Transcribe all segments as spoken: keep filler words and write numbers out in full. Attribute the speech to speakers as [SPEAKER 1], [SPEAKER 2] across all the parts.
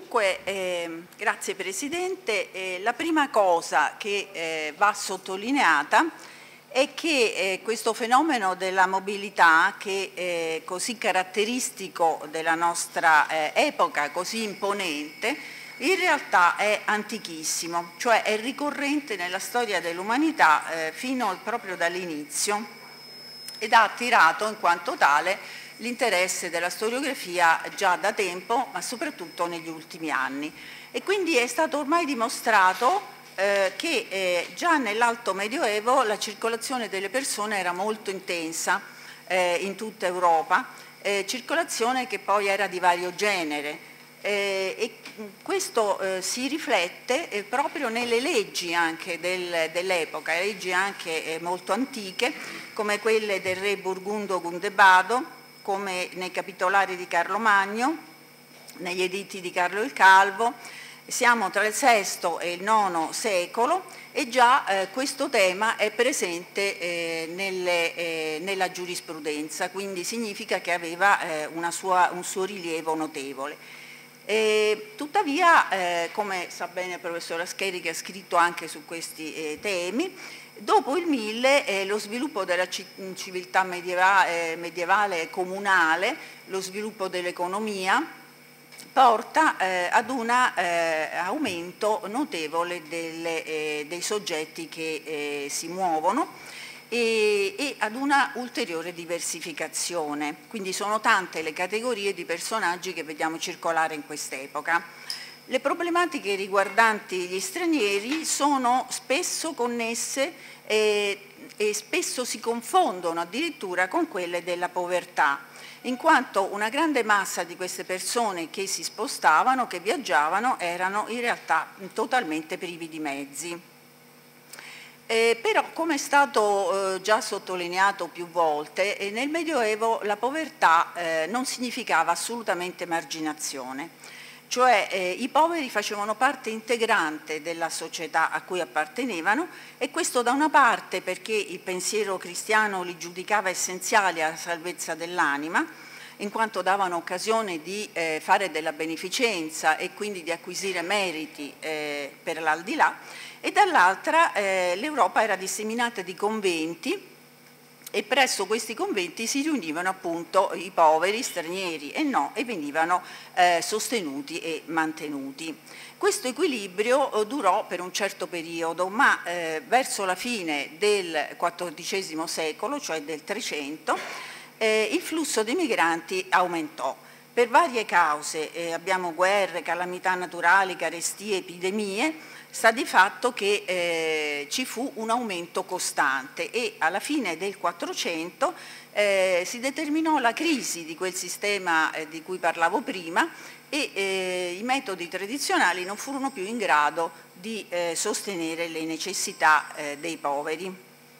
[SPEAKER 1] Dunque, eh, grazie Presidente. Eh, la prima cosa che eh, va sottolineata è che eh, questo fenomeno della mobilità, che è così caratteristico della nostra eh, epoca, così imponente, in realtà è antichissimo, cioè è ricorrente nella storia dell'umanità eh, fino proprio dall'inizio, ed ha attirato in quanto tale l'interesse della storiografia già da tempo, ma soprattutto negli ultimi anni. E quindi è stato ormai dimostrato eh, che eh, già nell'Alto Medioevo la circolazione delle persone era molto intensa eh, in tutta Europa, eh, circolazione che poi era di vario genere. Eh, e questo eh, si riflette eh, proprio nelle leggi anche del, dell'epoca, leggi anche eh, molto antiche, come quelle del re Burgundo Gundebado, come nei capitolari di Carlo Magno, negli editti di Carlo il Calvo. Siamo tra il sesto e il nono secolo e già eh, questo tema è presente eh, nelle, eh, nella giurisprudenza, quindi significa che aveva eh, una sua, un suo rilievo notevole. E, tuttavia, eh, come sa bene il professor Ascheri, che ha scritto anche su questi eh, temi, dopo il mille eh, lo sviluppo della civiltà medievale, eh, medievale comunale, lo sviluppo dell'economia, porta eh, ad un eh, aumento notevole delle, eh, dei soggetti che eh, si muovono e, e ad una ulteriore diversificazione. Quindi sono tante le categorie di personaggi che vediamo circolare in quest'epoca. Le problematiche riguardanti gli stranieri sono spesso connesse eh, e spesso si confondono addirittura con quelle della povertà, in quanto una grande massa di queste persone che si spostavano, che viaggiavano, erano in realtà totalmente privi di mezzi. Eh, però, come è stato eh, già sottolineato più volte, eh, nel Medioevo la povertà eh, non significava assolutamente marginazione, cioè eh, i poveri facevano parte integrante della società a cui appartenevano, e questo da una parte perché il pensiero cristiano li giudicava essenziali alla salvezza dell'anima, in quanto davano occasione di eh, fare della beneficenza e quindi di acquisire meriti eh, per l'aldilà, e dall'altra eh, l'Europa era disseminata di conventi e presso questi conventi si riunivano appunto i poveri, stranieri e no, e venivano eh, sostenuti e mantenuti. Questo equilibrio eh, durò per un certo periodo, ma eh, verso la fine del quattordicesimo secolo, cioè del trecento, eh, il flusso dei migranti aumentò. Per varie cause, eh, abbiamo guerre, calamità naturali, carestie, epidemie. Sta di fatto che eh, ci fu un aumento costante e alla fine del quattrocento eh, si determinò la crisi di quel sistema eh, di cui parlavo prima, e eh, i metodi tradizionali non furono più in grado di eh, sostenere le necessità eh, dei poveri.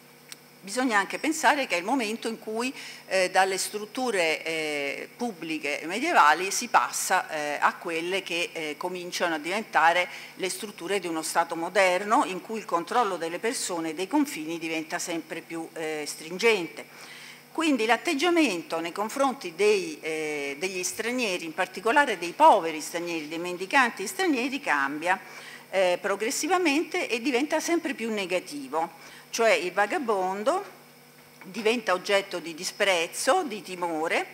[SPEAKER 1] Bisogna anche pensare che è il momento in cui eh, dalle strutture eh, pubbliche medievali si passa eh, a quelle che eh, cominciano a diventare le strutture di uno Stato moderno, in cui il controllo delle persone e dei confini diventa sempre più eh, stringente. Quindi l'atteggiamento nei confronti dei, eh, degli stranieri, in particolare dei poveri stranieri, dei mendicanti stranieri, cambia eh, progressivamente e diventa sempre più negativo. Cioè il vagabondo diventa oggetto di disprezzo, di timore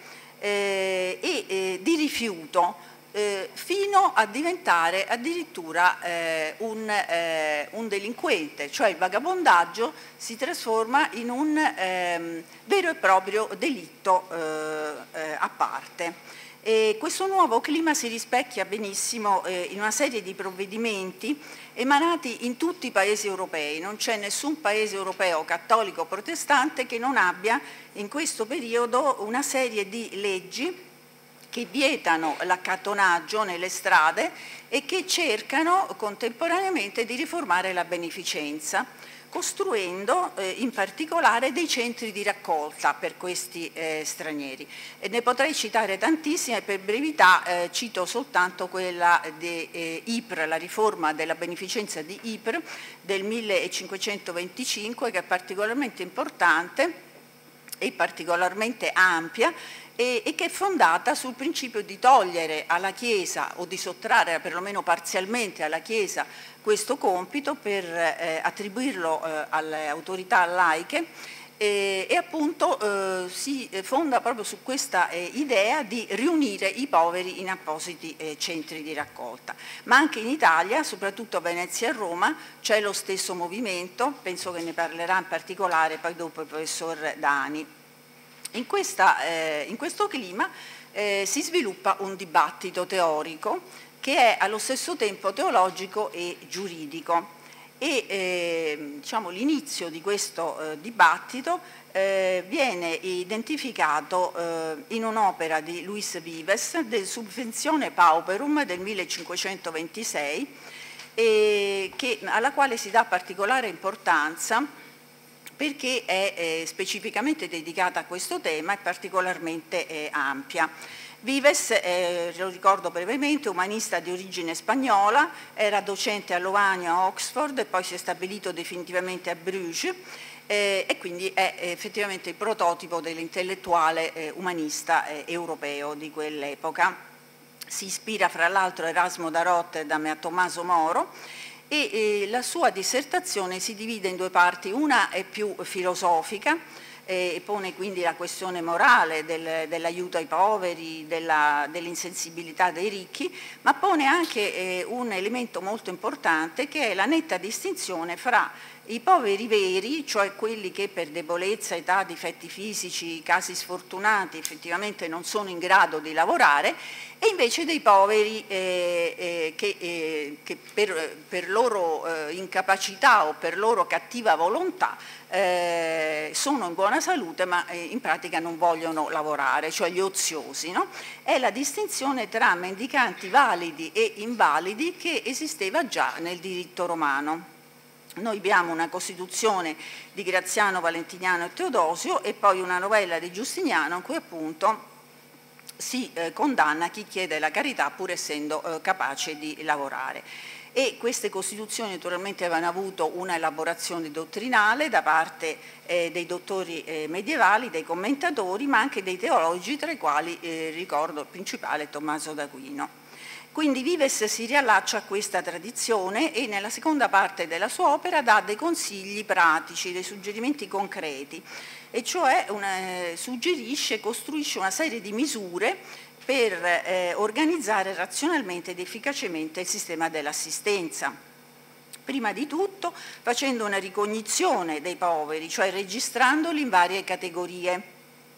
[SPEAKER 1] eh, e eh, di rifiuto, eh, fino a diventare addirittura eh, un, eh, un delinquente, cioè il vagabondaggio si trasforma in un ehm, vero e proprio delitto eh, eh, a parte. E questo nuovo clima si rispecchia benissimo eh, in una serie di provvedimenti emanati in tutti i paesi europei. Non c'è nessun paese europeo, cattolico o protestante, che non abbia in questo periodo una serie di leggi che vietano l'accattonaggio nelle strade e che cercano contemporaneamente di riformare la beneficenza, costruendo eh, in particolare dei centri di raccolta per questi eh, stranieri. E ne potrei citare tantissime, per brevità eh, cito soltanto quella di eh, Ypres, la riforma della beneficenza di Ypres del millecinquecentoventicinque, che è particolarmente importante e particolarmente ampia e, e che è fondata sul principio di togliere alla Chiesa o di sottrarre perlomeno parzialmente alla Chiesa questo compito per eh, attribuirlo eh, alle autorità laiche. E, e appunto eh, si fonda proprio su questa eh, idea di riunire i poveri in appositi eh, centri di raccolta. Ma anche in Italia, soprattutto a Venezia e Roma, c'è lo stesso movimento, penso che ne parlerà in particolare poi dopo il professor Dani. In, questa, eh, in questo clima eh, si sviluppa un dibattito teorico che è allo stesso tempo teologico e giuridico. E eh, diciamo, l'inizio di questo eh, dibattito eh, viene identificato eh, in un'opera di Luis Vives, del Subventione Pauperum del millecinquecentoventisei, eh, che, alla quale si dà particolare importanza perché è eh, specificamente dedicata a questo tema e particolarmente eh, ampia. Vives, eh, lo ricordo brevemente, umanista di origine spagnola, era docente a Lovaina a Oxford e poi si è stabilito definitivamente a Bruges eh, e quindi è effettivamente il prototipo dell'intellettuale eh, umanista eh, europeo di quell'epoca. Si ispira fra l'altro a Erasmo da Rotterdam e a Tommaso Moro e eh, la sua dissertazione si divide in due parti, una è più filosofica e pone quindi la questione morale del, dell'aiuto ai poveri, della, dell'insensibilità dei ricchi, ma pone anche eh, un elemento molto importante che è la netta distinzione fra i poveri veri, cioè quelli che per debolezza, età, difetti fisici, casi sfortunati effettivamente non sono in grado di lavorare, e invece dei poveri eh, eh, che, eh, che per, per loro eh, incapacità o per loro cattiva volontà eh, sono in buona salute ma eh, in pratica non vogliono lavorare, cioè gli oziosi, no? È la distinzione tra mendicanti validi e invalidi che esisteva già nel diritto romano. Noi abbiamo una Costituzione di Graziano, Valentiniano e Teodosio e poi una novella di Giustiniano in cui appunto si eh, condanna chi chiede la carità pur essendo eh, capace di lavorare. E queste Costituzioni naturalmente avevano avuto una elaborazione dottrinale da parte eh, dei dottori eh, medievali, dei commentatori, ma anche dei teologi, tra i quali eh, ricordo il principale Tommaso d'Aquino. Quindi Vives si riallaccia a questa tradizione e nella seconda parte della sua opera dà dei consigli pratici, dei suggerimenti concreti, e cioè una, suggerisce, costruisce una serie di misure per eh, organizzare razionalmente ed efficacemente il sistema dell'assistenza. Prima di tutto facendo una ricognizione dei poveri, cioè registrandoli in varie categorie.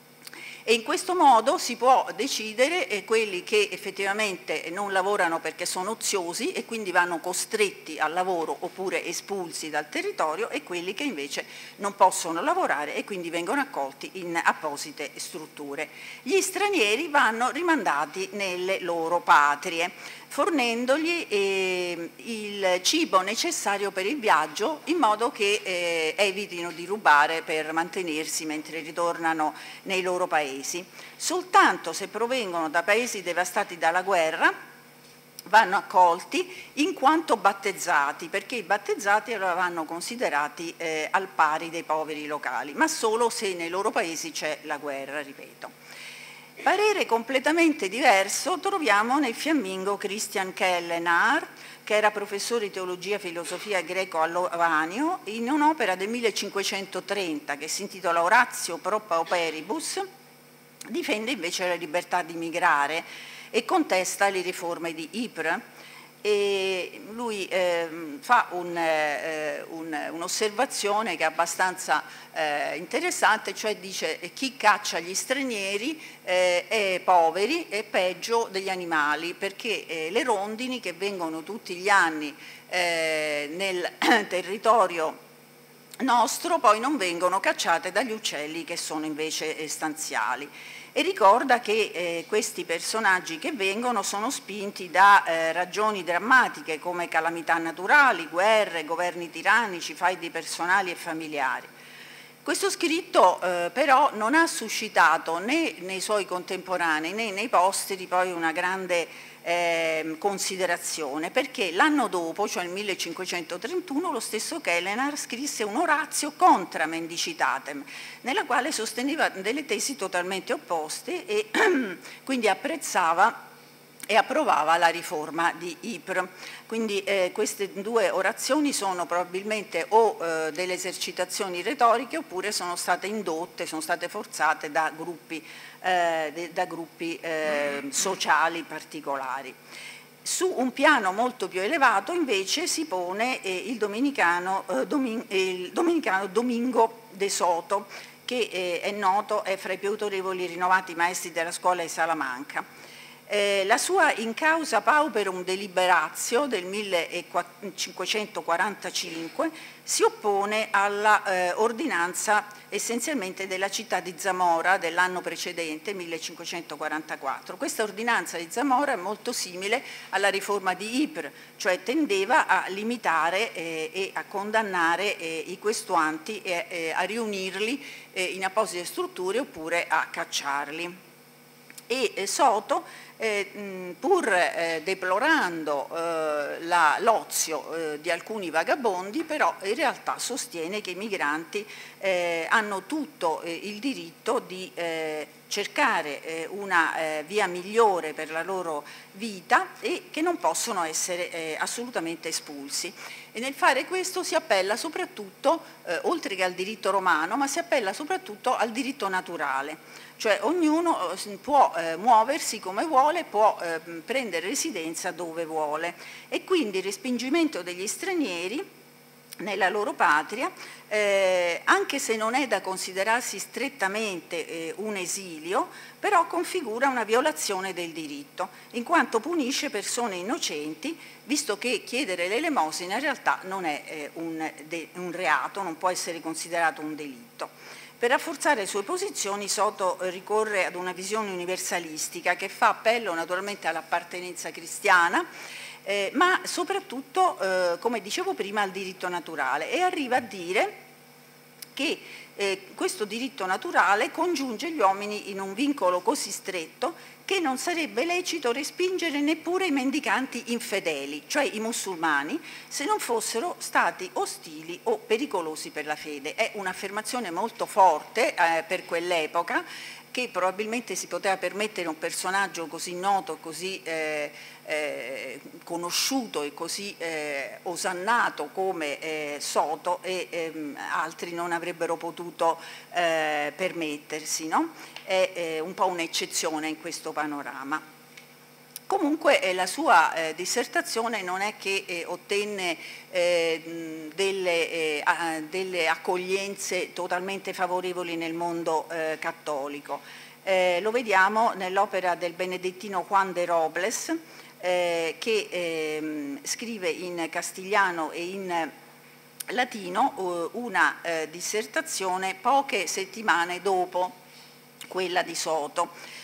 [SPEAKER 1] E in questo modo si può decidere eh, quelli che effettivamente non lavorano perché sono oziosi e quindi vanno costretti al lavoro oppure espulsi dal territorio, e quelli che invece non possono lavorare e quindi vengono accolti in apposite strutture. Gli stranieri vanno rimandati nelle loro patrie, fornendogli eh, il cibo necessario per il viaggio in modo che eh, evitino di rubare per mantenersi mentre ritornano nei loro paesi. Soltanto se provengono da paesi devastati dalla guerra vanno accolti in quanto battezzati, perché i battezzati allora vanno considerati eh, al pari dei poveri locali, ma solo se nei loro paesi c'è la guerra, ripeto. Parere completamente diverso troviamo nel fiammingo Christian Kellenaar, che era professore di teologia e filosofia greco a Lovanio, in un'opera del millecinquecentotrenta che si intitola Oratio pro pauperibus. Difende invece la libertà di migrare e contesta le riforme di Ypres. E lui eh, fa un, eh, un, un'osservazione che è abbastanza eh, interessante, cioè dice che chi caccia gli stranieri eh, è poveri e peggio degli animali, perché eh, le rondini che vengono tutti gli anni eh, nel territorio nostro poi non vengono cacciate dagli uccelli che sono invece stanziali. E ricorda che eh, questi personaggi che vengono sono spinti da eh, ragioni drammatiche come calamità naturali, guerre, governi tirannici, faidi personali e familiari. Questo scritto eh, però non ha suscitato né nei suoi contemporanei né nei posteri poi una grande eh, considerazione, perché l'anno dopo, cioè nel millecinquecentotrentuno, lo stesso Kellner scrisse un Orazio contra Mendicitatem, nella quale sosteneva delle tesi totalmente opposte e quindi apprezzava e approvava la riforma di Ypres. Quindi eh, queste due orazioni sono probabilmente o eh, delle esercitazioni retoriche oppure sono state indotte, sono state forzate da gruppi, eh, de, da gruppi eh, sociali particolari. Su un piano molto più elevato invece si pone eh, il, dominicano, eh, domin, il dominicano Domingo de Soto, che eh, è noto, è fra i più autorevoli rinnovati maestri della scuola di Salamanca. Eh, la sua In causa pauperum deliberatio del millecinquecentoquarantacinque si oppone alla eh, ordinanza essenzialmente della città di Zamora dell'anno precedente, millecinquecentoquarantaquattro. Questa ordinanza di Zamora è molto simile alla riforma di Ypres, cioè tendeva a limitare eh, e a condannare eh, i questuanti e eh, a riunirli eh, in apposite strutture oppure a cacciarli. E eh, Soto, Eh, pur eh, deplorando eh, l'ozio eh, di alcuni vagabondi, però in realtà sostiene che i migranti eh, hanno tutto eh, il diritto di eh, cercare eh, una eh, via migliore per la loro vita e che non possono essere eh, assolutamente espulsi. E nel fare questo si appella soprattutto, eh, oltre che al diritto romano, ma si appella soprattutto al diritto naturale. Cioè ognuno può eh, muoversi come vuole, può eh, prendere residenza dove vuole e quindi il respingimento degli stranieri nella loro patria, eh, anche se non è da considerarsi strettamente eh, un esilio, però configura una violazione del diritto, in quanto punisce persone innocenti, visto che chiedere l'elemosina in realtà non è eh, un, de, un reato, non può essere considerato un delitto. Per rafforzare le sue posizioni Soto ricorre ad una visione universalistica che fa appello naturalmente all'appartenenza cristiana, eh, ma soprattutto, eh, come dicevo prima, al diritto naturale e arriva a dire che eh, questo diritto naturale congiunge gli uomini in un vincolo così stretto che non sarebbe lecito respingere neppure i mendicanti infedeli, cioè i musulmani, se non fossero stati ostili o pericolosi per la fede. È un'affermazione molto forte eh, per quell'epoca, che probabilmente si poteva permettere un personaggio così noto, così eh, eh, conosciuto e così eh, osannato come eh, Soto e ehm, altri non avrebbero potuto eh, permettersi, no? È eh, un po' un'eccezione in questo panorama. Comunque eh, la sua eh, dissertazione non è che eh, ottenne eh, delle, eh, delle accoglienze totalmente favorevoli nel mondo eh, cattolico. Eh, lo vediamo nell'opera del benedettino Juan de Robles, eh, che eh, scrive in castigliano e in latino eh, una eh, dissertazione poche settimane dopo quella di Soto.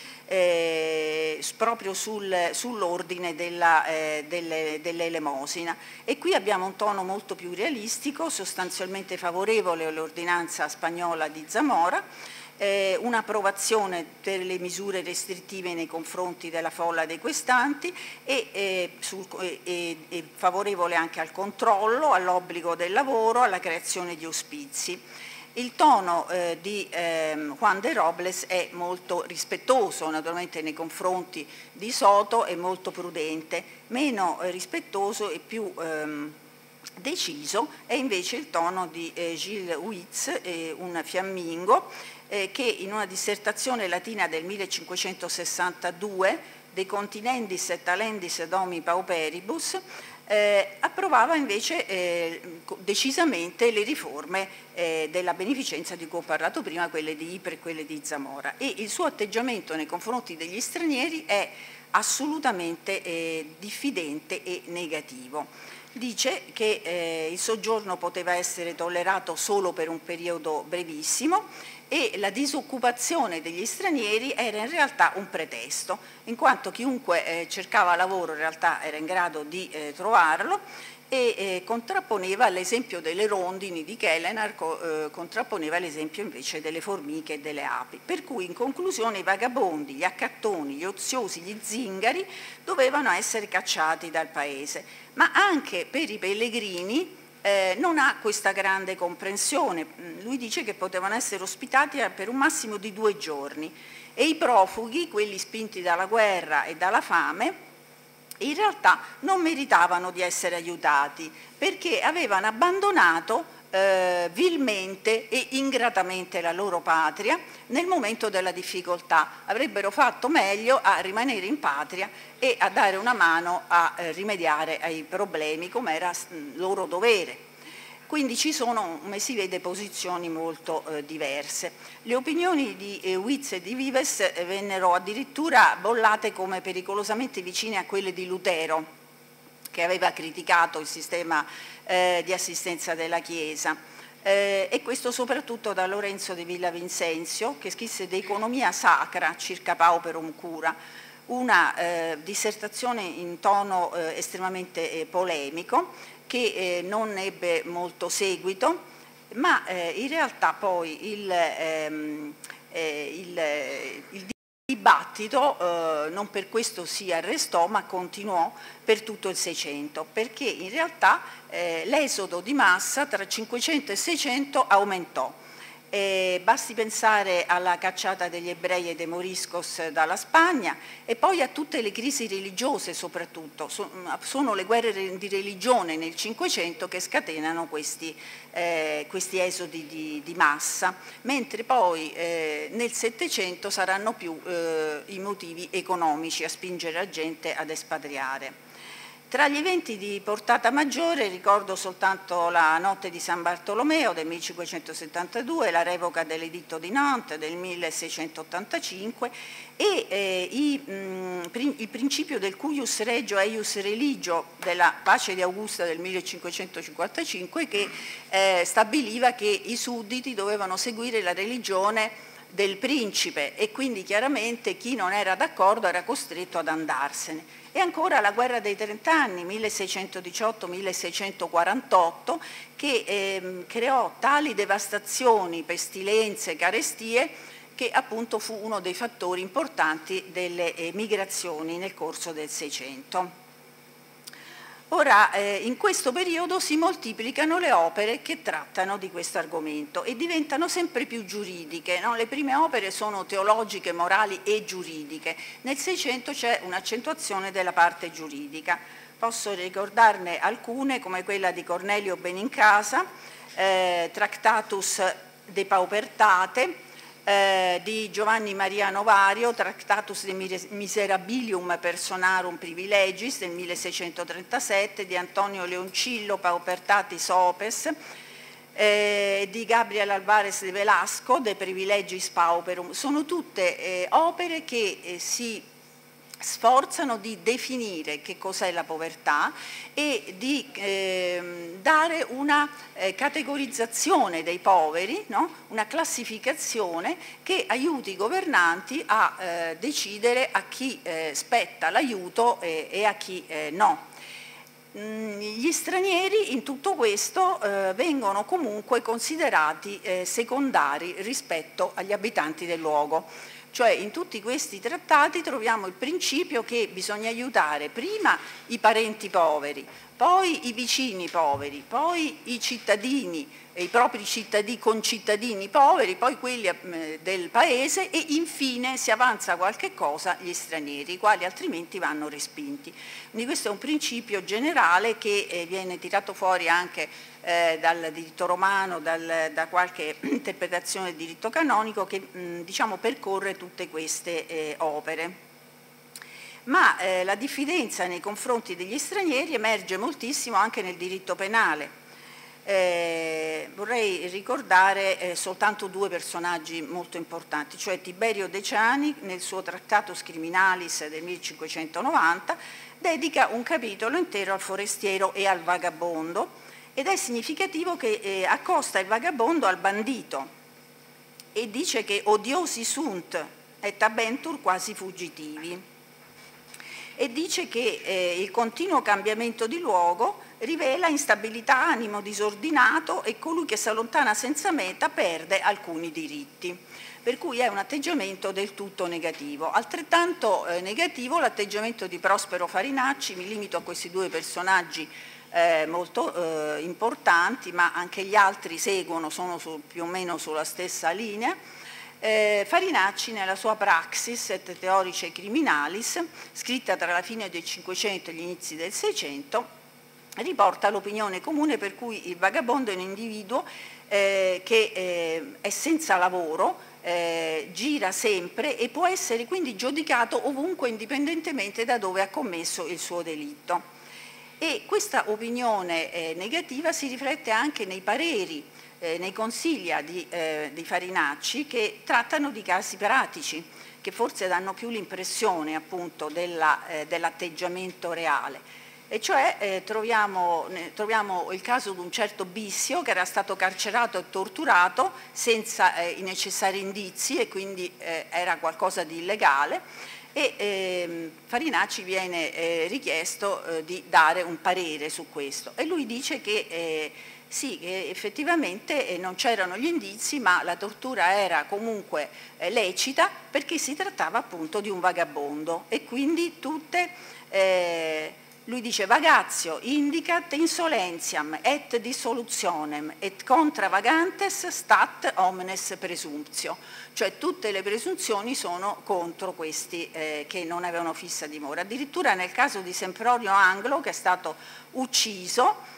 [SPEAKER 1] Eh, proprio sul, sull'ordine della, eh, delle, dell'elemosina e qui abbiamo un tono molto più realistico, sostanzialmente favorevole all'ordinanza spagnola di Zamora, eh, un'approvazione per le misure restrittive nei confronti della folla dei questanti e, eh, sul, e, e favorevole anche al controllo, all'obbligo del lavoro, alla creazione di ospizi. Il tono eh, di eh, Juan de Robles è molto rispettoso naturalmente nei confronti di Soto e molto prudente, meno eh, rispettoso e più ehm, deciso è invece il tono di eh, Gilles Huitz, eh, un fiammingo, eh, che in una dissertazione latina del millecinquecentosessantadue, De continendis et talendis domi pauperibus, Eh, approvava invece eh, decisamente le riforme eh, della beneficenza di cui ho parlato prima, quelle di Ypres e quelle di Zamora, e il suo atteggiamento nei confronti degli stranieri è assolutamente eh, diffidente e negativo. Dice che eh, il soggiorno poteva essere tollerato solo per un periodo brevissimo e la disoccupazione degli stranieri era in realtà un pretesto, in quanto chiunque eh, cercava lavoro in realtà era in grado di eh, trovarlo, e eh, contrapponeva all'esempio delle rondini di Kelleher, co, eh, contrapponeva l'esempio invece delle formiche e delle api. Per cui in conclusione i vagabondi, gli accattoni, gli oziosi, gli zingari dovevano essere cacciati dal paese, ma anche per i pellegrini Eh, non ha questa grande comprensione. Lui dice che potevano essere ospitati per un massimo di due giorni e i profughi, quelli spinti dalla guerra e dalla fame, in realtà non meritavano di essere aiutati perché avevano abbandonato eh, vilmente e ingratamente la loro patria nel momento della difficoltà. Avrebbero fatto meglio a rimanere in patria e a dare una mano a eh, rimediare ai problemi come era loro dovere. Quindi ci sono, come si vede, posizioni molto eh, diverse. Le opinioni di eh, Witz e di Vives eh, vennero addirittura bollate come pericolosamente vicine a quelle di Lutero, che aveva criticato il sistema eh, di assistenza della Chiesa. Eh, e questo soprattutto da Lorenzo di Villavincenzio, che scrisse De Economia Sacra circa Pauperum Cura, una eh, dissertazione in tono eh, estremamente eh, polemico, che eh, non ebbe molto seguito, ma eh, in realtà poi il, ehm, eh, il, il dibattito eh, non per questo si arrestò, ma continuò per tutto il Seicento, perché in realtà eh, l'esodo di massa tra cinquecento e seicento aumentò. Eh, basti pensare alla cacciata degli ebrei e dei moriscos dalla Spagna e poi a tutte le crisi religiose soprattutto. So, sono le guerre di religione nel Cinquecento che scatenano questi, eh, questi esodi di, di massa, mentre poi eh, nel Settecento saranno più eh, i motivi economici a spingere la gente ad espatriare. Tra gli eventi di portata maggiore ricordo soltanto la notte di San Bartolomeo del millecinquecentosettantadue, la revoca dell'editto di Nantes del milleseicentottantacinque e eh, i, mh, il principio del cuius regio eius religio della pace di Augusta del millecinquecentocinquantacinque, che eh, stabiliva che i sudditi dovevano seguire la religione del principe e quindi chiaramente chi non era d'accordo era costretto ad andarsene. E ancora la guerra dei trent'anni, milleseicentodiciotto milleseicentoquarantotto, che eh, creò tali devastazioni, pestilenze, carestie, che appunto fu uno dei fattori importanti delle eh, migrazioni nel corso del Seicento. Ora, eh, in questo periodo si moltiplicano le opere che trattano di questo argomento e diventano sempre più giuridiche, no? Le prime opere sono teologiche, morali e giuridiche. Nel Seicento c'è un'accentuazione della parte giuridica. Posso ricordarne alcune, come quella di Cornelio Benincasa, eh, Tractatus de Paupertate, Eh, di Giovanni Maria Novario, Tractatus de Miserabilium Personarum Privilegis del milleseicentotrentasette, di Antonio Leoncillo, Paupertatis Opes, eh, di Gabriel Alvarez de Velasco, De Privilegis Pauperum. Sono tutte eh, opere che eh, si sforzano di definire che cos'è la povertà e di eh, dare una eh, categorizzazione dei poveri, no? Una classificazione che aiuti i governanti a eh, decidere a chi eh, spetta l'aiuto e, e a chi eh, no. Mm, gli stranieri in tutto questo eh, vengono comunque considerati eh, secondari rispetto agli abitanti del luogo. Cioè in tutti questi trattati troviamo il principio che bisogna aiutare prima i parenti poveri, poi i vicini poveri, poi i cittadini, i propri cittadini, concittadini poveri, poi quelli eh, del paese e infine se avanza qualche cosa gli stranieri, i quali altrimenti vanno respinti. Quindi questo è un principio generale che eh, viene tirato fuori anche eh, dal diritto romano, dal, da qualche interpretazione del diritto canonico che mh, diciamo percorre tutte queste eh, opere. Ma eh, la diffidenza nei confronti degli stranieri emerge moltissimo anche nel diritto penale. Eh, vorrei ricordare eh, soltanto due personaggi molto importanti, cioè Tiberio Deciani nel suo Tractatus Criminalis del millecinquecentonovanta dedica un capitolo intero al forestiero e al vagabondo ed è significativo che eh, accosta il vagabondo al bandito e dice che odiosi sunt et abentur quasi fuggitivi, e dice che eh, il continuo cambiamento di luogo rivela instabilità, animo disordinato e colui che si allontana senza meta perde alcuni diritti. Per cui è un atteggiamento del tutto negativo. Altrettanto eh, negativo l'atteggiamento di Prospero Farinacci, mi limito a questi due personaggi eh, molto eh, importanti, ma anche gli altri seguono, sono su, più o meno sulla stessa linea. Eh, Farinacci nella sua Praxis et Theorice Criminalis, scritta tra la fine del Cinquecento e gli inizi del Seicento, riporta l'opinione comune per cui il vagabondo è un individuo eh, che eh, è senza lavoro, eh, gira sempre e può essere quindi giudicato ovunque indipendentemente da dove ha commesso il suo delitto. E questa opinione eh, negativa si riflette anche nei pareri, eh, nei consigli di, eh, di Farinacci, che trattano di casi pratici, che forse danno più l'impressione appunto della, eh, dell'atteggiamento reale. E cioè eh, troviamo, eh, troviamo il caso di un certo Bissio che era stato carcerato e torturato senza eh, i necessari indizi e quindi eh, era qualcosa di illegale, e eh, Farinacci viene eh, richiesto eh, di dare un parere su questo e lui dice che eh, sì, che effettivamente eh, non c'erano gli indizi, ma la tortura era comunque eh, lecita perché si trattava appunto di un vagabondo e quindi tutte... Eh, Lui dice vagatio indicat insolentiam et dissolutionem et contra vagantes stat omnes presumptio, cioè tutte le presunzioni sono contro questi eh, che non avevano fissa dimora. Addirittura nel caso di Sempronio Anglo, che è stato ucciso,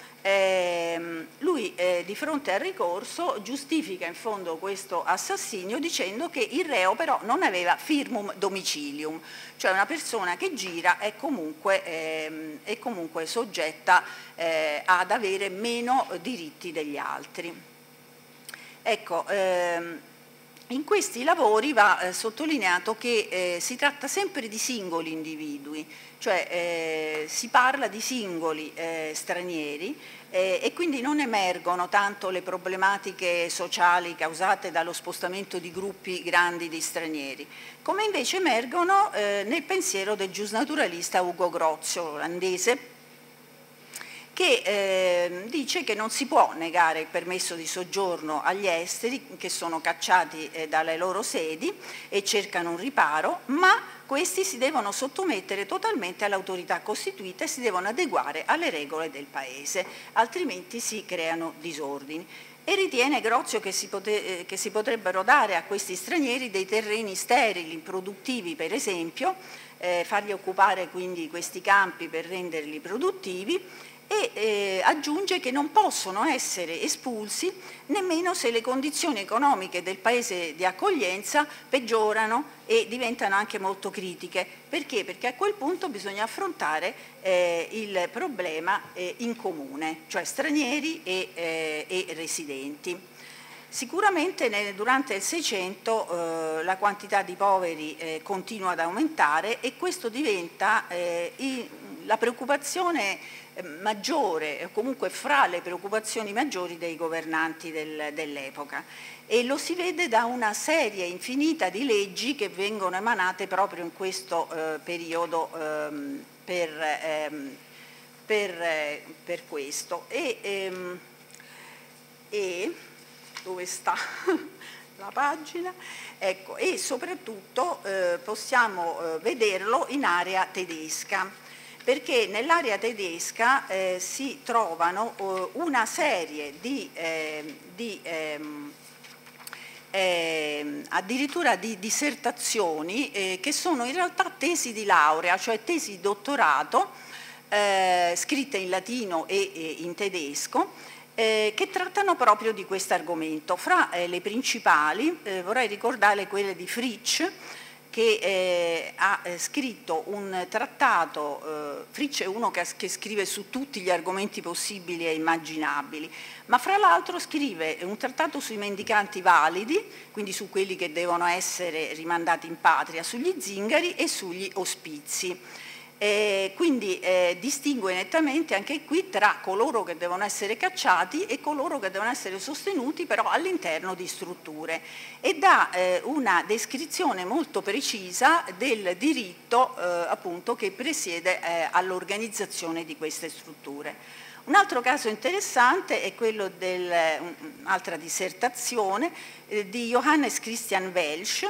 [SPEAKER 1] Eh, lui eh, di fronte al ricorso giustifica in fondo questo assassinio dicendo che il reo però non aveva firmum domicilium, cioè una persona che gira è comunque, eh, è comunque soggetta eh, ad avere meno diritti degli altri. Ecco, ehm, in questi lavori va eh, sottolineato che eh, si tratta sempre di singoli individui, cioè eh, si parla di singoli eh, stranieri eh, e quindi non emergono tanto le problematiche sociali causate dallo spostamento di gruppi grandi di stranieri, come invece emergono eh, nel pensiero del giusnaturalista Ugo Grozio, olandese, che eh, dice che non si può negare il permesso di soggiorno agli esteri che sono cacciati eh, dalle loro sedi e cercano un riparo, ma questi si devono sottomettere totalmente all'autorità costituita e si devono adeguare alle regole del paese, altrimenti si creano disordini. E ritiene Grozio che si, pote, che si potrebbero dare a questi stranieri dei terreni sterili, improduttivi per esempio, eh, fargli occupare quindi questi campi per renderli produttivi, e eh, aggiunge che non possono essere espulsi nemmeno se le condizioni economiche del paese di accoglienza peggiorano e diventano anche molto critiche. Perché? Perché a quel punto bisogna affrontare eh, il problema eh, in comune, cioè stranieri e, eh, e residenti. Sicuramente nel, durante il Seicento eh, la quantità di poveri eh, continua ad aumentare e questo diventa eh, i, la preoccupazione maggiore, comunque fra le preoccupazioni maggiori dei governanti del, dell'epoca, e lo si vede da una serie infinita di leggi che vengono emanate proprio in questo eh, periodo ehm, per, ehm, per, eh, per questo. E, ehm, e dove sta la pagina? Ecco, e soprattutto eh, possiamo eh, vederlo in area tedesca, perché nell'area tedesca eh, si trovano eh, una serie di, eh, di ehm, eh, addirittura di dissertazioni eh, che sono in realtà tesi di laurea, cioè tesi di dottorato eh, scritte in latino e, e in tedesco, eh, che trattano proprio di questo argomento. Fra eh, le principali eh, vorrei ricordare quelle di Fritsch, che eh, ha eh, scritto un trattato, eh, Fritsch è uno che, che scrive su tutti gli argomenti possibili e immaginabili, ma fra l'altro scrive un trattato sui mendicanti validi, quindi su quelli che devono essere rimandati in patria, sugli zingari e sugli ospizi. Eh, quindi eh, distingue nettamente anche qui tra coloro che devono essere cacciati e coloro che devono essere sostenuti però all'interno di strutture, e dà eh, una descrizione molto precisa del diritto eh, appunto che presiede eh, all'organizzazione di queste strutture. Un altro caso interessante è quello di un'altra dissertazione eh, di Johannes Christian Welsch,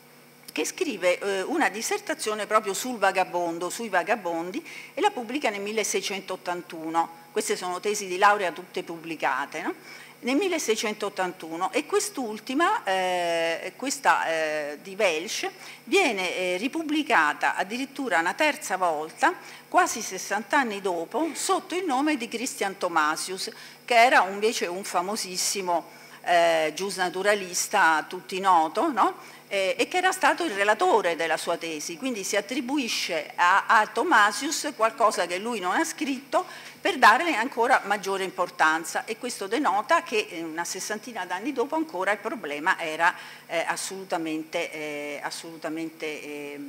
[SPEAKER 1] che scrive eh, una dissertazione proprio sul vagabondo, sui vagabondi, e la pubblica nel milleseicentottantuno. Queste sono tesi di laurea tutte pubblicate, no? Nel milleseicentottantuno, e quest'ultima, eh, questa eh, di Welsch, viene eh, ripubblicata addirittura una terza volta, quasi sessanta anni dopo, sotto il nome di Christian Thomasius, che era invece un famosissimo eh, giusnaturalista a tutti noto, no? Eh, e che era stato il relatore della sua tesi, quindi si attribuisce a, a Thomasius qualcosa che lui non ha scritto per darle ancora maggiore importanza, e questo denota che eh, una sessantina d'anni dopo ancora il problema era eh, assolutamente, eh, assolutamente eh,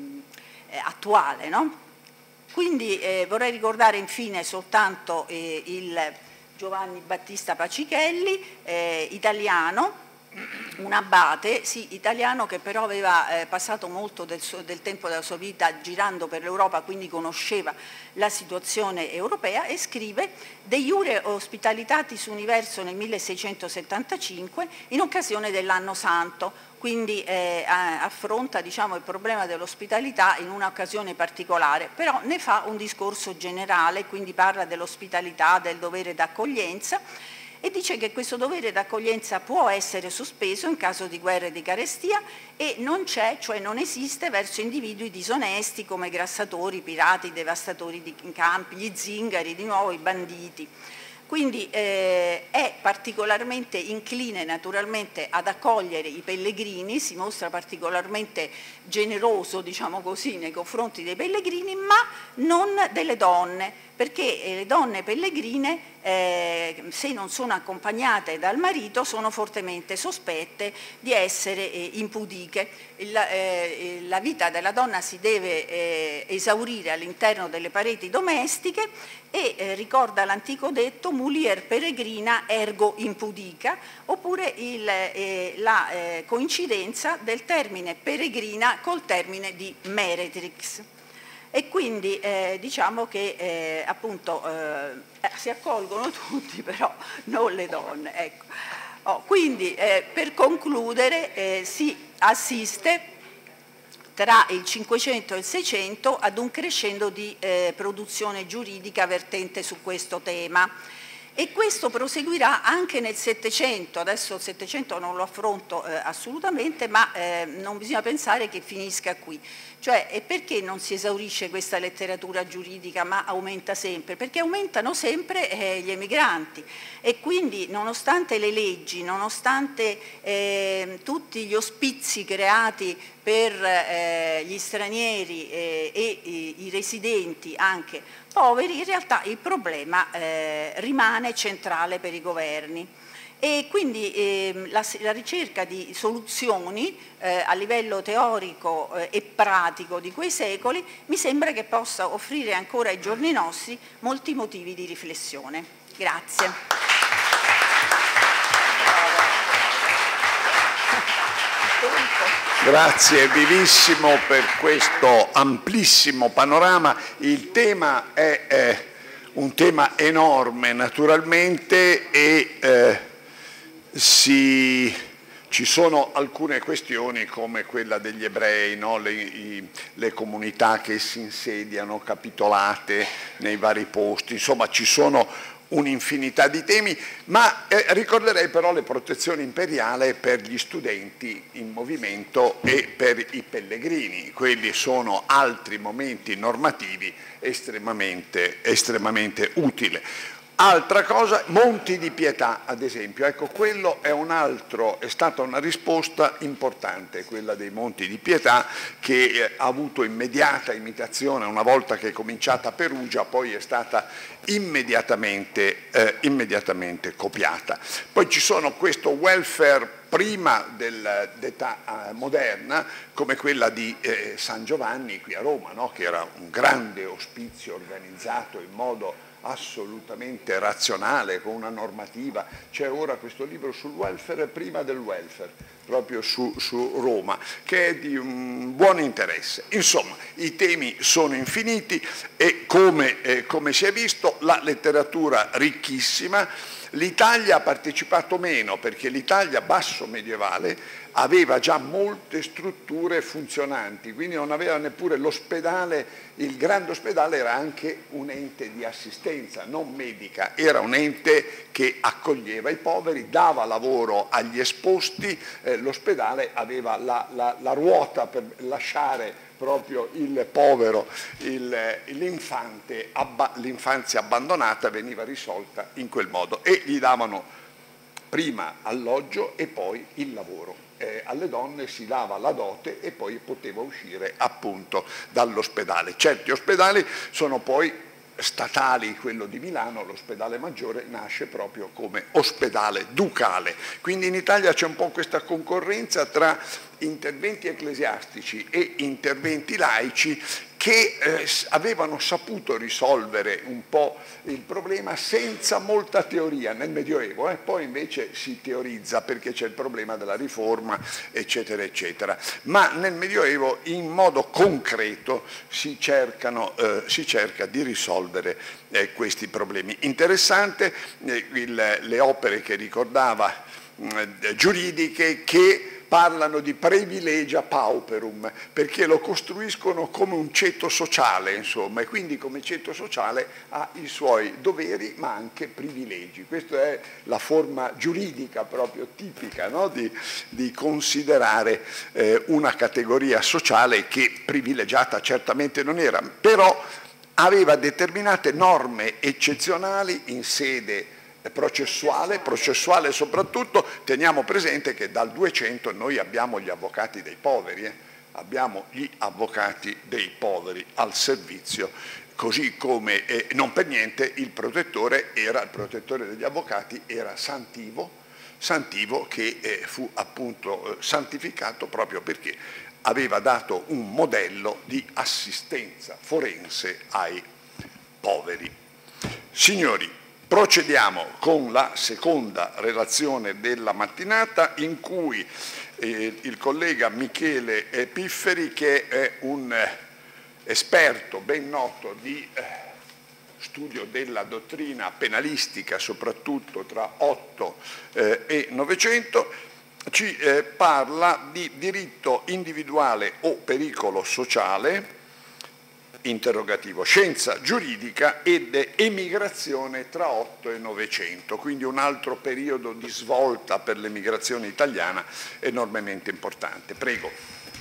[SPEAKER 1] attuale, no? Quindi eh, vorrei ricordare infine soltanto eh, il Giovanni Battista Pacichelli, eh, italiano, un abate, sì, italiano, che però aveva eh, passato molto del, suo, del tempo della sua vita girando per l'Europa, quindi conosceva la situazione europea, e scrive De iure hospitalitatis universo nel milleseicentosettantacinque in occasione dell'anno santo, quindi eh, affronta, diciamo, il problema dell'ospitalità in un'occasione particolare, però ne fa un discorso generale, quindi parla dell'ospitalità, del dovere d'accoglienza, e dice che questo dovere d'accoglienza può essere sospeso in caso di guerra e di carestia, e non c'è, cioè non esiste, verso individui disonesti come grassatori, pirati, devastatori di campi, gli zingari, di nuovo i banditi. Quindi eh, è particolarmente incline naturalmente ad accogliere i pellegrini, si mostra particolarmente generoso, diciamo così, nei confronti dei pellegrini, ma non delle donne, perché le donne pellegrine, eh, se non sono accompagnate dal marito, sono fortemente sospette di essere eh, impudiche. Il, eh, la vita della donna si deve eh, esaurire all'interno delle pareti domestiche, e eh, ricorda l'antico detto mulier peregrina ergo impudica, oppure il, eh, la eh, coincidenza del termine peregrina col termine di meretrix. E quindi eh, diciamo che eh, appunto eh, si accolgono tutti, però non le donne. Ecco. Oh, quindi eh, per concludere eh, si assiste tra il Cinquecento e il Seicento ad un crescendo di eh, produzione giuridica vertente su questo tema, e questo proseguirà anche nel Settecento. Adesso il Settecento non lo affronto eh, assolutamente, ma eh, non bisogna pensare che finisca qui. Cioè, e perché non si esaurisce questa letteratura giuridica ma aumenta sempre? Perché aumentano sempre eh, gli emigranti, e quindi nonostante le leggi, nonostante eh, tutti gli ospizi creati per eh, gli stranieri eh, e i, i residenti anche poveri, in realtà il problema eh, rimane centrale per i governi. E quindi eh, la, la ricerca di soluzioni eh, a livello teorico eh, e pratico di quei secoli mi sembra che possa offrire ancora ai giorni nostri molti motivi di riflessione. Grazie.
[SPEAKER 2] Grazie vivissimo per questo amplissimo panorama. Il tema è eh, un tema enorme naturalmente, e eh, Si, ci sono alcune questioni come quella degli ebrei, no? le, i, le comunità che si insediano capitolate nei vari posti, insomma ci sono un'infinità di temi, ma eh, ricorderei però le protezioni imperiali per gli studenti in movimento e per i pellegrini. Quelli sono altri momenti normativi estremamente, estremamente utili. Altra cosa, Monti di Pietà, ad esempio, ecco, quello è un altro, è stata una risposta importante, quella dei Monti di Pietà, che eh, ha avuto immediata imitazione una volta che è cominciata a Perugia, poi è stata immediatamente, eh, immediatamente copiata. Poi ci sono questo welfare prima dell'età eh, moderna, come quella di eh, San Giovanni qui a Roma, no? Che era un grande ospizio organizzato in modo assolutamente razionale, con una normativa. C'è ora questo libro sul welfare prima del welfare, proprio su, su Roma, che è di un buon interesse. Insomma, i temi sono infiniti e come, eh, come si è visto, la letteratura ricchissima. L'Italia ha partecipato meno perché l'Italia basso medievale aveva già molte strutture funzionanti, quindi non aveva neppure l'ospedale, il grande ospedale era anche un ente di assistenza, non medica, era un ente che accoglieva i poveri, dava lavoro agli esposti, eh, l'ospedale aveva la, la, la ruota per lasciare proprio il povero, l'infante, l'infanzia abbandonata veniva risolta in quel modo e gli davano prima alloggio e poi il lavoro. Eh, alle donne si dava la dote e poi poteva uscire appunto dall'ospedale. Certi ospedali sono poi statali, quello di Milano, l'ospedale maggiore, nasce proprio come ospedale ducale. Quindi in Italia c'è un po' questa concorrenza tra interventi ecclesiastici e interventi laici che eh, avevano saputo risolvere un po' il problema senza molta teoria nel Medioevo, eh? Poi invece si teorizza perché c'è il problema della riforma, eccetera, eccetera. Ma nel Medioevo in modo concreto si, cercano, eh, si cerca di risolvere eh, questi problemi. Interessante eh, il, le opere che ricordava eh, giuridiche che parlano di privilegia pauperum, perché lo costruiscono come un ceto sociale, insomma, e quindi come ceto sociale ha i suoi doveri ma anche privilegi. Questa è la forma giuridica proprio tipica, no? di, di considerare eh, una categoria sociale che privilegiata certamente non era, però aveva determinate norme eccezionali in sede processuale, processuale soprattutto. Teniamo presente che dal duecento noi abbiamo gli avvocati dei poveri, eh? abbiamo gli avvocati dei poveri al servizio, così come eh, non per niente il protettore era, il protettore degli avvocati era Santivo, Santivo che eh, fu appunto eh, santificato proprio perché aveva dato un modello di assistenza forense ai poveri. Signori, procediamo con la seconda relazione della mattinata in cui eh, il collega Michele Pifferi, che è un eh, esperto ben noto di eh, studio della dottrina penalistica, soprattutto tra otto eh, e novecento, ci eh, parla di diritto individuale o pericolo sociale, interrogativo, scienza giuridica ed emigrazione tra otto e novecento, quindi un altro periodo di svolta per l'emigrazione italiana enormemente importante. Prego.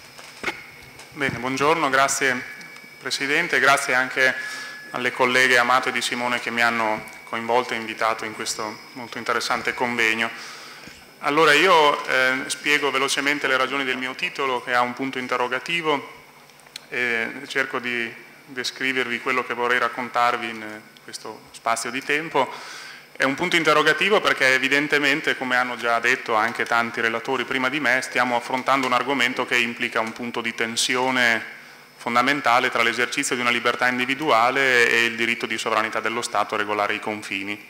[SPEAKER 3] Bene, buongiorno, grazie Presidente, grazie anche alle colleghe Amato e Di Simone che mi hanno coinvolto e invitato in questo molto interessante convegno. Allora io eh, spiego velocemente le ragioni del mio titolo, che ha un punto interrogativo, e cerco di descrivervi quello che vorrei raccontarvi in questo spazio di tempo. È un punto interrogativo perché evidentemente, come hanno già detto anche tanti relatori prima di me, stiamo affrontando un argomento che implica un punto di tensione fondamentale tra l'esercizio di una libertà individuale e il diritto di sovranità dello Stato a regolare i confini.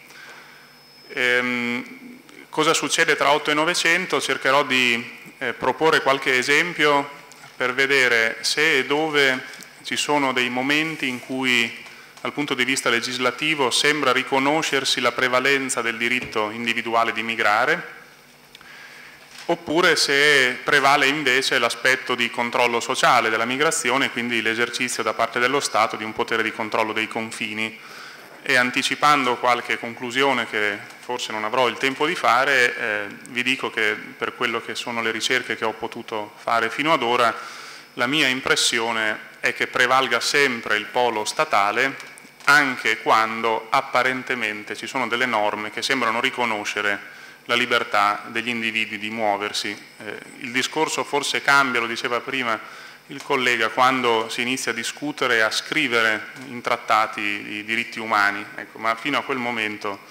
[SPEAKER 3] Ehm, cosa succede tra otto e novecento? Cercherò di eh, proporre qualche esempio per vedere se e dove ci sono dei momenti in cui dal punto di vista legislativo sembra riconoscersi la prevalenza del diritto individuale di migrare, oppure se prevale invece l'aspetto di controllo sociale della migrazione, quindi l'esercizio da parte dello Stato di un potere di controllo dei confini. E anticipando qualche conclusione che forse non avrò il tempo di fare, eh, vi dico che per quello che sono le ricerche che ho potuto fare fino ad ora, la mia impressione è che prevalga sempre il polo statale, anche quando apparentemente ci sono delle norme che sembrano riconoscere la libertà degli individui di muoversi. Eh, il discorso forse cambia, lo diceva prima il collega, quando si inizia a discutere e a scrivere in trattati i diritti umani, ecco, ma fino a quel momento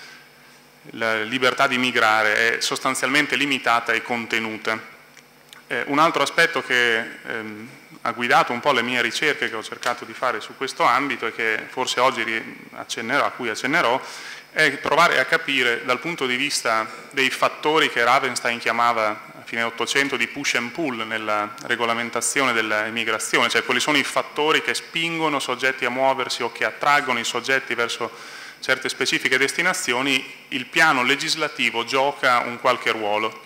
[SPEAKER 3] la libertà di migrare è sostanzialmente limitata e contenuta. Eh, un altro aspetto che ehm, ha guidato un po' le mie ricerche che ho cercato di fare su questo ambito e che forse oggi accennerò, a cui accennerò, è provare a capire dal punto di vista dei fattori che Ravenstein chiamava a fine Ottocento di push and pull nella regolamentazione dell'immigrazione, cioè quali sono i fattori che spingono soggetti a muoversi o che attraggono i soggetti verso certe specifiche destinazioni. Il piano legislativo gioca un qualche ruolo.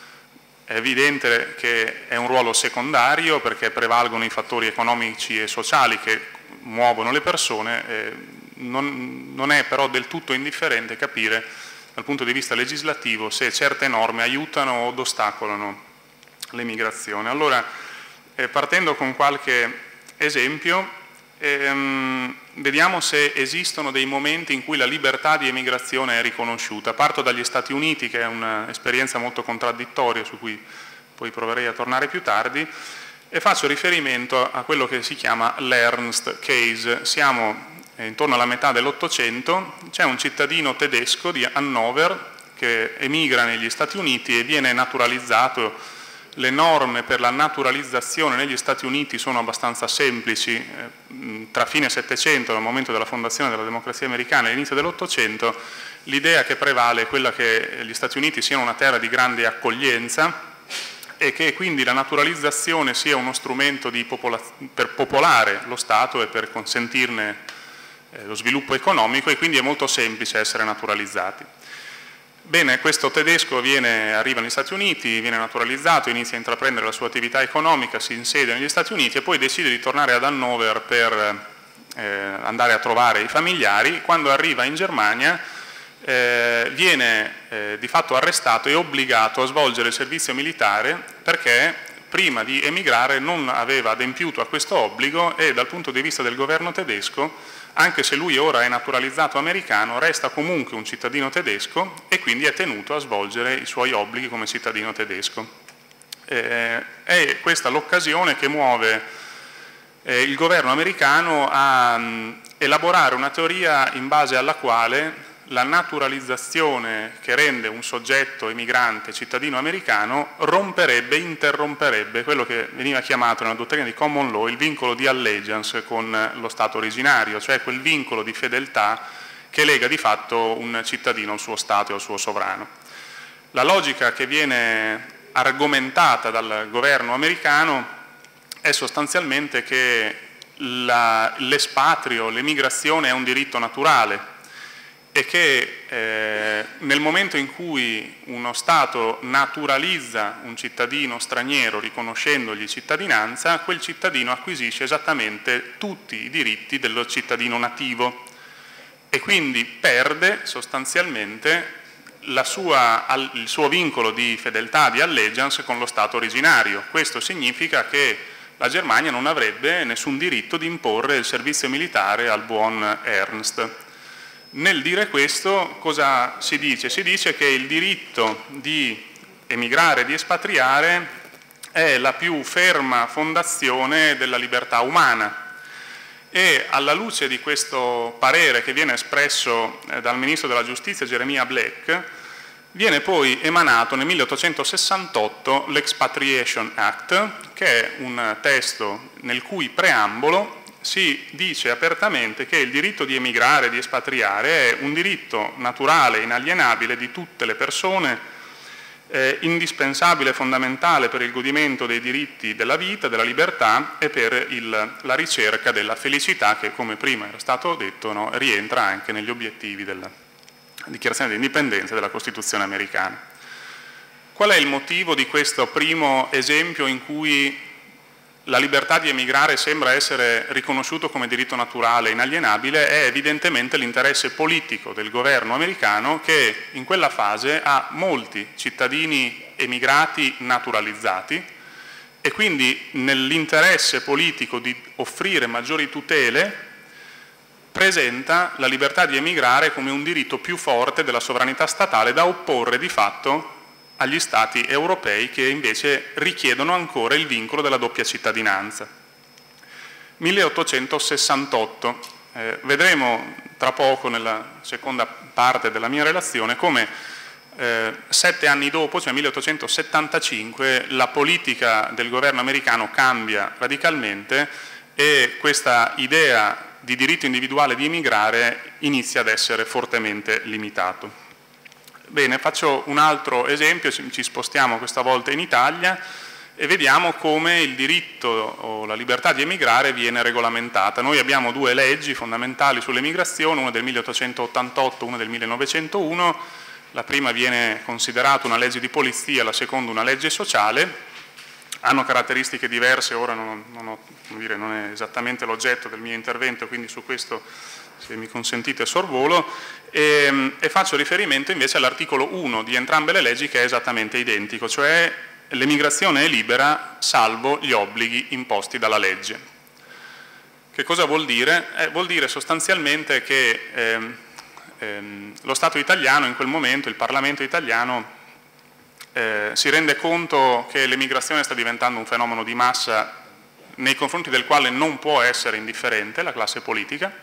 [SPEAKER 3] È evidente che è un ruolo secondario perché prevalgono i fattori economici e sociali che muovono le persone. Eh, Non, non è però del tutto indifferente capire dal punto di vista legislativo se certe norme aiutano o ostacolano l'emigrazione. Allora, eh, partendo con qualche esempio, ehm, vediamo se esistono dei momenti in cui la libertà di emigrazione è riconosciuta. Parto dagli Stati Uniti, che è un'esperienza molto contraddittoria, su cui poi proverei a tornare più tardi, e faccio riferimento a quello che si chiama l'Ernst Case. Siamo intorno alla metà dell'Ottocento, c'è un cittadino tedesco di Hannover che emigra negli Stati Uniti e viene naturalizzato. Le norme per la naturalizzazione negli Stati Uniti sono abbastanza semplici. Tra fine Settecento, dal momento della fondazione della democrazia americana, e l'inizio dell'Ottocento, l'idea che prevale è quella che gli Stati Uniti siano una terra di grande accoglienza e che quindi la naturalizzazione sia uno strumento di popola- per popolare lo Stato e per consentirne lo sviluppo economico, e quindi è molto semplice essere naturalizzati. Bene, questo tedesco viene, arriva negli Stati Uniti, viene naturalizzato, inizia a intraprendere la sua attività economica, si insedia negli Stati Uniti e poi decide di tornare ad Hannover per eh, andare a trovare i familiari. Quando arriva in Germania eh, viene eh, di fatto arrestato e obbligato a svolgere il servizio militare perché prima di emigrare non aveva adempiuto a questo obbligo e dal punto di vista del governo tedesco, anche se lui ora è naturalizzato americano, resta comunque un cittadino tedesco e quindi è tenuto a svolgere i suoi obblighi come cittadino tedesco. Eh, è questa l'occasione che muove eh, il governo americano a mh, elaborare una teoria in base alla quale la naturalizzazione che rende un soggetto emigrante cittadino americano romperebbe, interromperebbe quello che veniva chiamato nella dottrina di common law il vincolo di allegiance con lo Stato originario, cioè quel vincolo di fedeltà che lega di fatto un cittadino al suo Stato e al suo sovrano. La logica che viene argomentata dal governo americano è sostanzialmente che l'espatrio, l'emigrazione è un diritto naturale, e che eh, nel momento in cui uno Stato naturalizza un cittadino straniero riconoscendogli cittadinanza, quel cittadino acquisisce esattamente tutti i diritti dello cittadino nativo e quindi perde sostanzialmente la sua, il suo vincolo di fedeltà, di allegiance con lo Stato originario. Questo significa che la Germania non avrebbe nessun diritto di imporre il servizio militare al buon Ernst. Nel dire questo, cosa si dice? Si dice che il diritto di emigrare, di espatriare, è la più ferma fondazione della libertà umana. E alla luce di questo parere che viene espresso dal Ministro della Giustizia Jeremiah Black, viene poi emanato nel milleottocentosessantotto l'Expatriation Act, che è un testo nel cui preambolo si dice apertamente che il diritto di emigrare, di espatriare, è un diritto naturale, inalienabile di tutte le persone, eh, indispensabile e fondamentale per il godimento dei diritti della vita, della libertà e per il, la ricerca della felicità che, come prima era stato detto, no, rientra anche negli obiettivi della Dichiarazione di Indipendenza della Costituzione americana. Qual è il motivo di questo primo esempio in cui la libertà di emigrare sembra essere riconosciuto come diritto naturale inalienabile? È evidentemente l'interesse politico del governo americano che in quella fase ha molti cittadini emigrati naturalizzati e quindi nell'interesse politico di offrire maggiori tutele presenta la libertà di emigrare come un diritto più forte della sovranità statale da opporre di fatto agli Stati europei che invece richiedono ancora il vincolo della doppia cittadinanza. milleottocentosessantotto. Eh, vedremo tra poco nella seconda parte della mia relazione come eh, sette anni dopo, cioè milleottocentosettantacinque, la politica del governo americano cambia radicalmente e questa idea di diritto individuale di emigrare inizia ad essere fortemente limitato. Bene, faccio un altro esempio, ci spostiamo questa volta in Italia e vediamo come il diritto o la libertà di emigrare viene regolamentata. Noi abbiamo due leggi fondamentali sull'emigrazione, una del milleottocentottantotto, una delillenovecentouno. La prima viene considerata una legge di polizia, la seconda una legge sociale. Hanno caratteristiche diverse, ora non, non, ho, non, dire, non è esattamente l'oggetto del mio intervento, quindi su questo, se mi consentite, sorvolo, e, e faccio riferimento invece all'articolo uno di entrambe le leggi, che è esattamente identico, cioè l'emigrazione è libera salvo gli obblighi imposti dalla legge. Che cosa vuol dire? Eh, vuol dire sostanzialmente che ehm, ehm, lo Stato italiano in quel momento, il Parlamento italiano, eh, si rende conto che l'emigrazione sta diventando un fenomeno di massa nei confronti del quale non può essere indifferente la classe politica,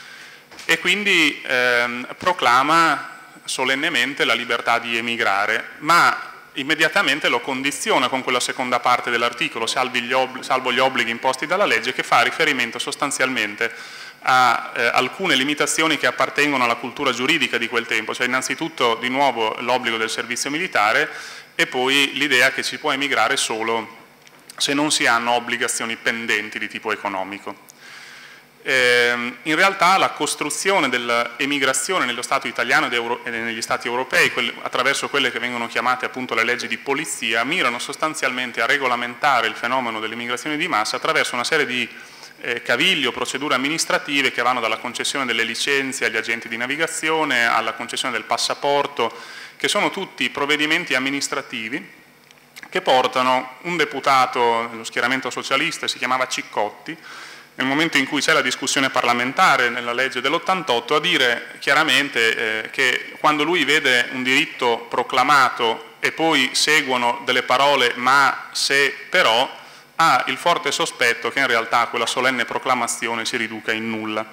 [SPEAKER 3] e quindi ehm, proclama solennemente la libertà di emigrare, ma immediatamente lo condiziona con quella seconda parte dell'articolo, salvo gli obblighi imposti dalla legge, che fa riferimento sostanzialmente a eh, alcune limitazioni che appartengono alla cultura giuridica di quel tempo, cioè innanzitutto di nuovo l'obbligo del servizio militare e poi l'idea che si può emigrare solo se non si hanno obbligazioni pendenti di tipo economico. Eh, in realtà la costruzione dell'emigrazione nello Stato italiano e negli Stati europei, quelli, attraverso quelle che vengono chiamate appunto le leggi di polizia, mirano sostanzialmente a regolamentare il fenomeno dell'immigrazione di massa attraverso una serie di eh, cavilli o procedure amministrative che vanno dalla concessione delle licenze agli agenti di navigazione alla concessione del passaporto, che sono tutti provvedimenti amministrativi che portano un deputato dello schieramento socialista, si chiamava Ciccotti, nel momento in cui c'è la discussione parlamentare nella legge dell'ottantotto, a dire chiaramente eh, che quando lui vede un diritto proclamato e poi seguono delle parole ma, se, però, ha il forte sospetto che in realtà quella solenne proclamazione si riduca in nulla.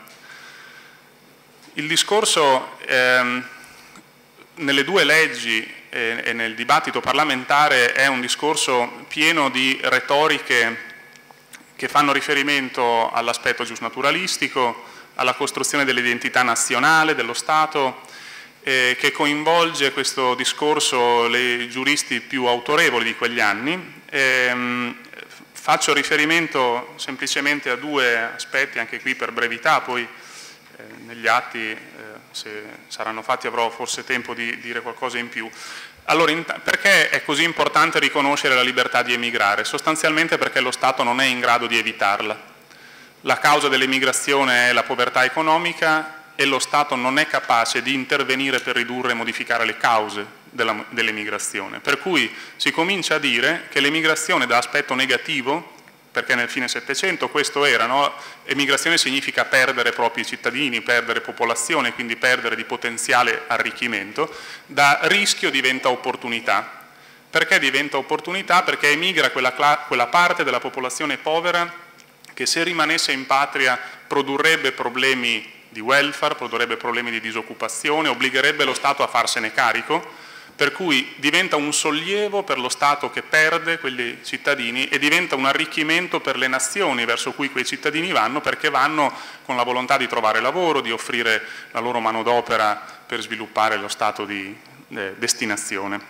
[SPEAKER 3] Il discorso ehm, nelle due leggi e, e nel dibattito parlamentare è un discorso pieno di retoriche che fanno riferimento all'aspetto giusnaturalistico, alla costruzione dell'identità nazionale dello Stato, eh, che coinvolge questo discorso le giuristi più autorevoli di quegli anni. Eh, faccio riferimento semplicemente a due aspetti, anche qui per brevità, poi eh, negli atti, eh, se saranno fatti, avrò forse tempo di dire qualcosa in più. Allora, perché è così importante riconoscere la libertà di emigrare? Sostanzialmente perché lo Stato non è in grado di evitarla. La causa dell'emigrazione è la povertà economica e lo Stato non è capace di intervenire per ridurre e modificare le cause dell'emigrazione. Per cui si comincia a dire che l'emigrazione da aspetto negativo, perché nel fine Settecento questo era, no? Emigrazione significa perdere propri cittadini, perdere popolazione, quindi perdere di potenziale arricchimento, da rischio diventa opportunità. Perché diventa opportunità? Perché emigra quella, quella parte della popolazione povera che se rimanesse in patria produrrebbe problemi di welfare, produrrebbe problemi di disoccupazione, obbligherebbe lo Stato a farsene carico, per cui diventa un sollievo per lo Stato che perde quegli cittadini e diventa un arricchimento per le nazioni verso cui quei cittadini vanno, perché vanno con la volontà di trovare lavoro, di offrire la loro manodopera per sviluppare lo Stato di eh, destinazione.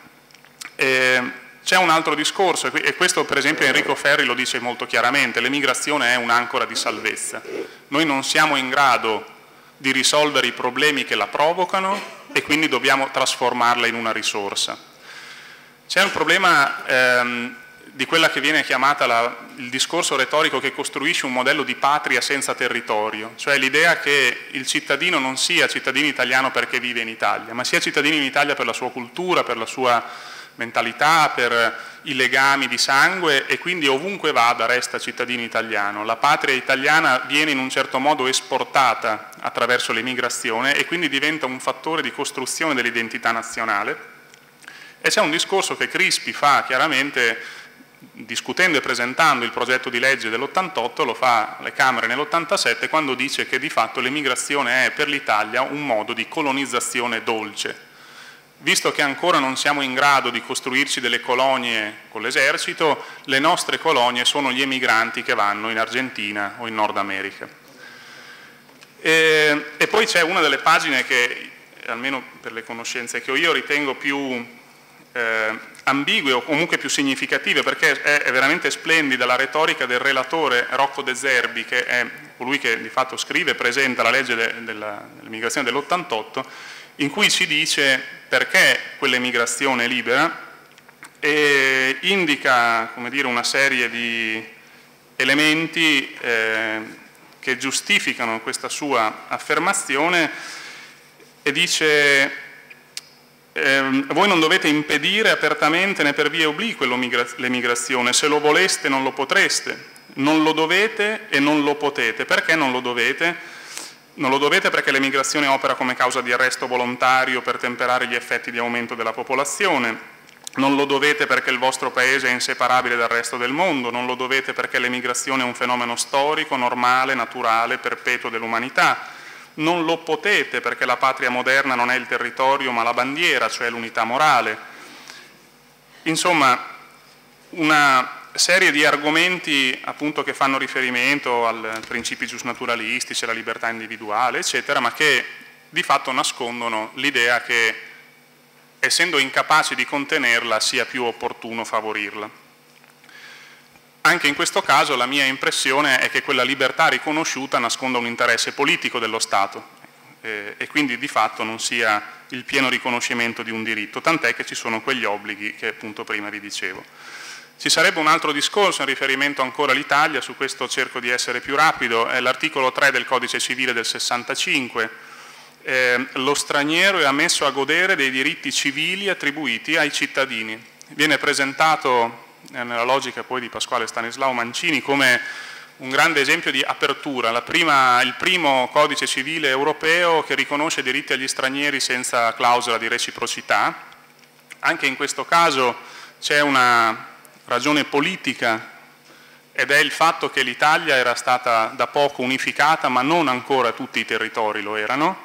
[SPEAKER 3] C'è un altro discorso, e questo per esempio Enrico Ferri lo dice molto chiaramente: l'emigrazione è un'ancora di salvezza. Noi non siamo in grado di risolvere i problemi che la provocano e quindi dobbiamo trasformarla in una risorsa. C'è un problema ehm, di quella che viene chiamata la, il discorso retorico che costruisce un modello di patria senza territorio, cioè l'idea che il cittadino non sia cittadino italiano perché vive in Italia, ma sia cittadino in Italia per la sua cultura, per la sua mentalità, per i legami di sangue, e quindi ovunque vada resta cittadino italiano. La patria italiana viene in un certo modo esportata attraverso l'emigrazione e quindi diventa un fattore di costruzione dell'identità nazionale. E c'è un discorso che Crispi fa chiaramente, discutendo e presentando il progetto di legge dell'ottantotto, lo fa alle Camere nell'ottantasette, quando dice che di fatto l'emigrazione è per l'Italia un modo di colonizzazione dolce. Visto che ancora non siamo in grado di costruirci delle colonie con l'esercito, le nostre colonie sono gli emigranti che vanno in Argentina o in Nord America. E, e poi c'è una delle pagine che, almeno per le conoscenze che ho io, ritengo più eh, ambigue o comunque più significative, perché è, è veramente splendida la retorica del relatore Rocco De Zerbi, che è colui che di fatto scrive e presenta la legge de, della, dell'immigrazione dell'ottantotto, in cui ci dice perché quell'emigrazione è libera e indica, come dire, una serie di elementi eh, che giustificano questa sua affermazione, e dice eh, voi non dovete impedire apertamente né per vie oblique l'emigrazione, se lo voleste non lo potreste, non lo dovete e non lo potete. Perché non lo dovete? Non lo dovete perché l'emigrazione opera come causa di arresto volontario per temperare gli effetti di aumento della popolazione. Non lo dovete perché il vostro paese è inseparabile dal resto del mondo. Non lo dovete perché l'emigrazione è un fenomeno storico, normale, naturale, perpetuo dell'umanità. Non lo potete perché la patria moderna non è il territorio ma la bandiera, cioè l'unità morale. Insomma, una serie di argomenti appunto che fanno riferimento ai principi giusnaturalistici, alla libertà individuale, eccetera, ma che di fatto nascondono l'idea che, essendo incapaci di contenerla, sia più opportuno favorirla. Anche in questo caso la mia impressione è che quella libertà riconosciuta nasconda un interesse politico dello Stato eh, e quindi di fatto non sia il pieno riconoscimento di un diritto, tant'è che ci sono quegli obblighi che appunto prima vi dicevo. Ci sarebbe un altro discorso in riferimento ancora all'Italia, su questo cerco di essere più rapido, è l'articolo tre del Codice Civile del sessantacinque. Eh, lo straniero è ammesso a godere dei diritti civili attribuiti ai cittadini. Viene presentato, eh, nella logica poi di Pasquale Stanislao Mancini, come un grande esempio di apertura, la prima, il primo Codice Civile europeo che riconosce diritti agli stranieri senza clausola di reciprocità. Anche in questo caso c'è una ragione politica, ed è il fatto che l'Italia era stata da poco unificata, ma non ancora tutti i territori lo erano,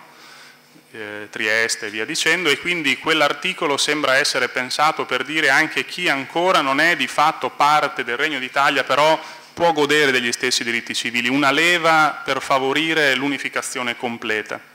[SPEAKER 3] eh, Trieste e via dicendo, e quindi quell'articolo sembra essere pensato per dire anche chi ancora non è di fatto parte del Regno d'Italia, però può godere degli stessi diritti civili, una leva per favorire l'unificazione completa.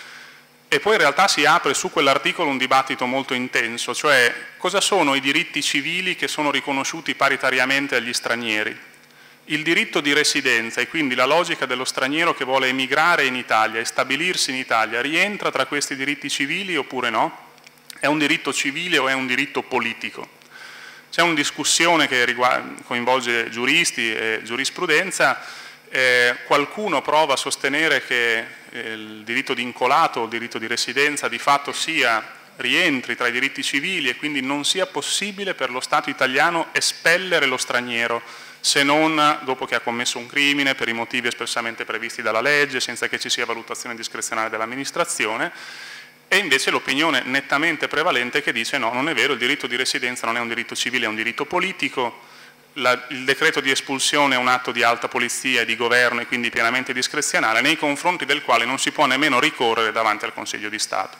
[SPEAKER 3] E poi in realtà si apre su quell'articolo un dibattito molto intenso, cioè cosa sono i diritti civili che sono riconosciuti paritariamente agli stranieri. Il diritto di residenza, e quindi la logica dello straniero che vuole emigrare in Italia e stabilirsi in Italia, rientra tra questi diritti civili oppure no? È un diritto civile o è un diritto politico? C'è una discussione che riguarda, coinvolge giuristi e giurisprudenza. Eh, qualcuno prova a sostenere che eh, il diritto di incolato o il diritto di residenza di fatto sia, rientri tra i diritti civili e quindi non sia possibile per lo Stato italiano espellere lo straniero se non dopo che ha commesso un crimine per i motivi espressamente previsti dalla legge, senza che ci sia valutazione discrezionale dell'amministrazione. E invece l'opinione nettamente prevalente che dice no, non è vero, il diritto di residenza non è un diritto civile, è un diritto politico. La, il decreto di espulsione è un atto di alta polizia e di governo e quindi pienamente discrezionale, nei confronti del quale non si può nemmeno ricorrere davanti al Consiglio di Stato.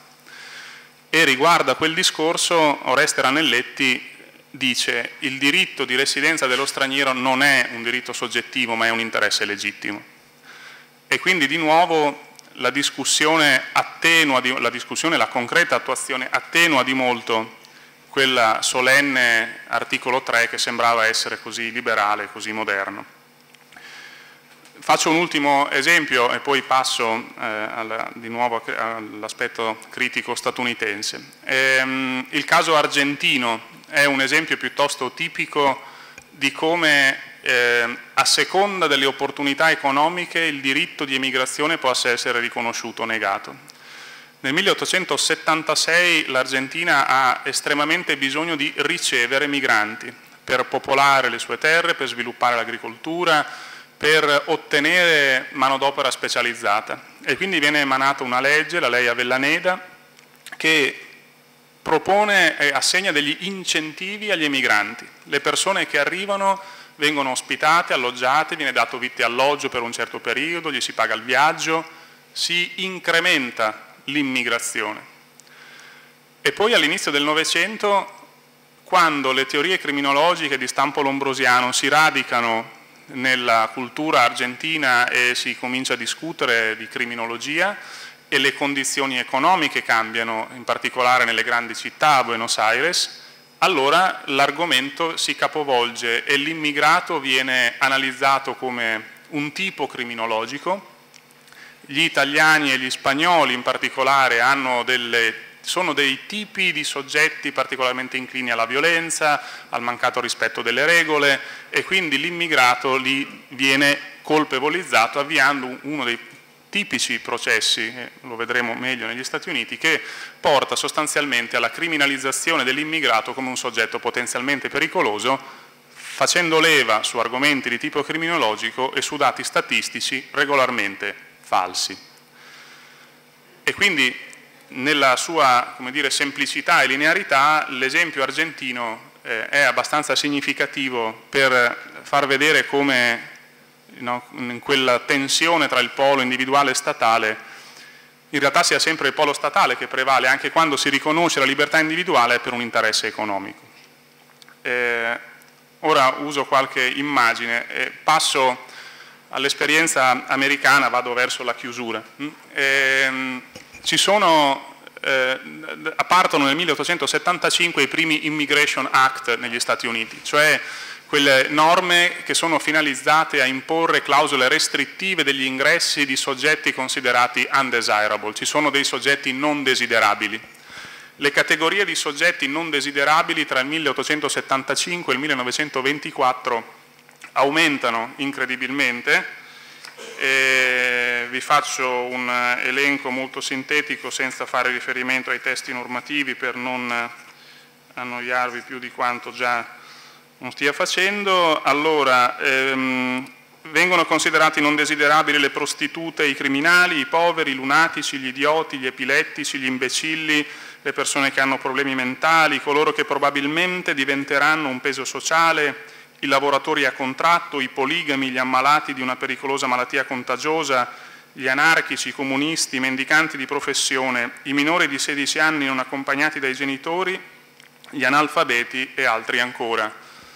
[SPEAKER 3] E riguardo a quel discorso Oreste Ranelletti dice il diritto di residenza dello straniero non è un diritto soggettivo ma è un interesse legittimo. E quindi di nuovo la discussione attenua, di, la discussione, la concreta attuazione attenua di molto quella solenne articolo tre che sembrava essere così liberale, così moderno. Faccio un ultimo esempio e poi passo eh, alla, di nuovo all'aspetto critico statunitense. Ehm, il caso argentino è un esempio piuttosto tipico di come eh, a seconda delle opportunità economiche il diritto di emigrazione possa essere riconosciuto o negato. Nel milleottocentosettantasei l'Argentina ha estremamente bisogno di ricevere migranti per popolare le sue terre, per sviluppare l'agricoltura, per ottenere manodopera specializzata. E quindi viene emanata una legge, la Ley Avellaneda, che propone e assegna degli incentivi agli emigranti. Le persone che arrivano vengono ospitate, alloggiate, viene dato vitto e alloggio per un certo periodo, gli si paga il viaggio, si incrementa l'immigrazione. E poi all'inizio del Novecento, quando le teorie criminologiche di stampo lombrosiano si radicano nella cultura argentina e si comincia a discutere di criminologia e le condizioni economiche cambiano, in particolare nelle grandi città, a Buenos Aires, allora l'argomento si capovolge e l'immigrato viene analizzato come un tipo criminologico. Gli italiani e gli spagnoli in particolare hanno delle, sono dei tipi di soggetti particolarmente inclini alla violenza, al mancato rispetto delle regole, e quindi l'immigrato lì viene colpevolizzato avviando uno dei tipici processi, eh, lo vedremo meglio negli Stati Uniti, che porta sostanzialmente alla criminalizzazione dell'immigrato come un soggetto potenzialmente pericoloso, facendo leva su argomenti di tipo criminologico e su dati statistici regolarmente falsi. E quindi nella sua, come dire, semplicità e linearità l'esempio argentino eh, è abbastanza significativo per far vedere come, no, in quella tensione tra il polo individuale e statale in realtà sia sempre il polo statale che prevale anche quando si riconosce la libertà individuale per un interesse economico. Eh, ora uso qualche immagine e passo all'esperienza americana, vado verso la chiusura. Eh, ci sono, eh, partono nel milleottocentosettantacinque i primi Immigration Act negli Stati Uniti, cioè quelle norme che sono finalizzate a imporre clausole restrittive degli ingressi di soggetti considerati undesirable. Ci sono dei soggetti non desiderabili. Le categorie di soggetti non desiderabili tra il milleottocentosettantacinque e il millenovecentoventiquattro aumentano incredibilmente. E vi faccio un elenco molto sintetico senza fare riferimento ai testi normativi per non annoiarvi più di quanto già non stia facendo. Allora, ehm, vengono considerati non desiderabili le prostitute, i criminali, i poveri, i lunatici, gli idioti, gli epilettici, gli imbecilli, le persone che hanno problemi mentali, coloro che probabilmente diventeranno un peso sociale, i lavoratori a contratto, i poligami, gli ammalati di una pericolosa malattia contagiosa, gli anarchici, i comunisti, i mendicanti di professione, i minori di sedici anni non accompagnati dai genitori, gli analfabeti e altri ancora.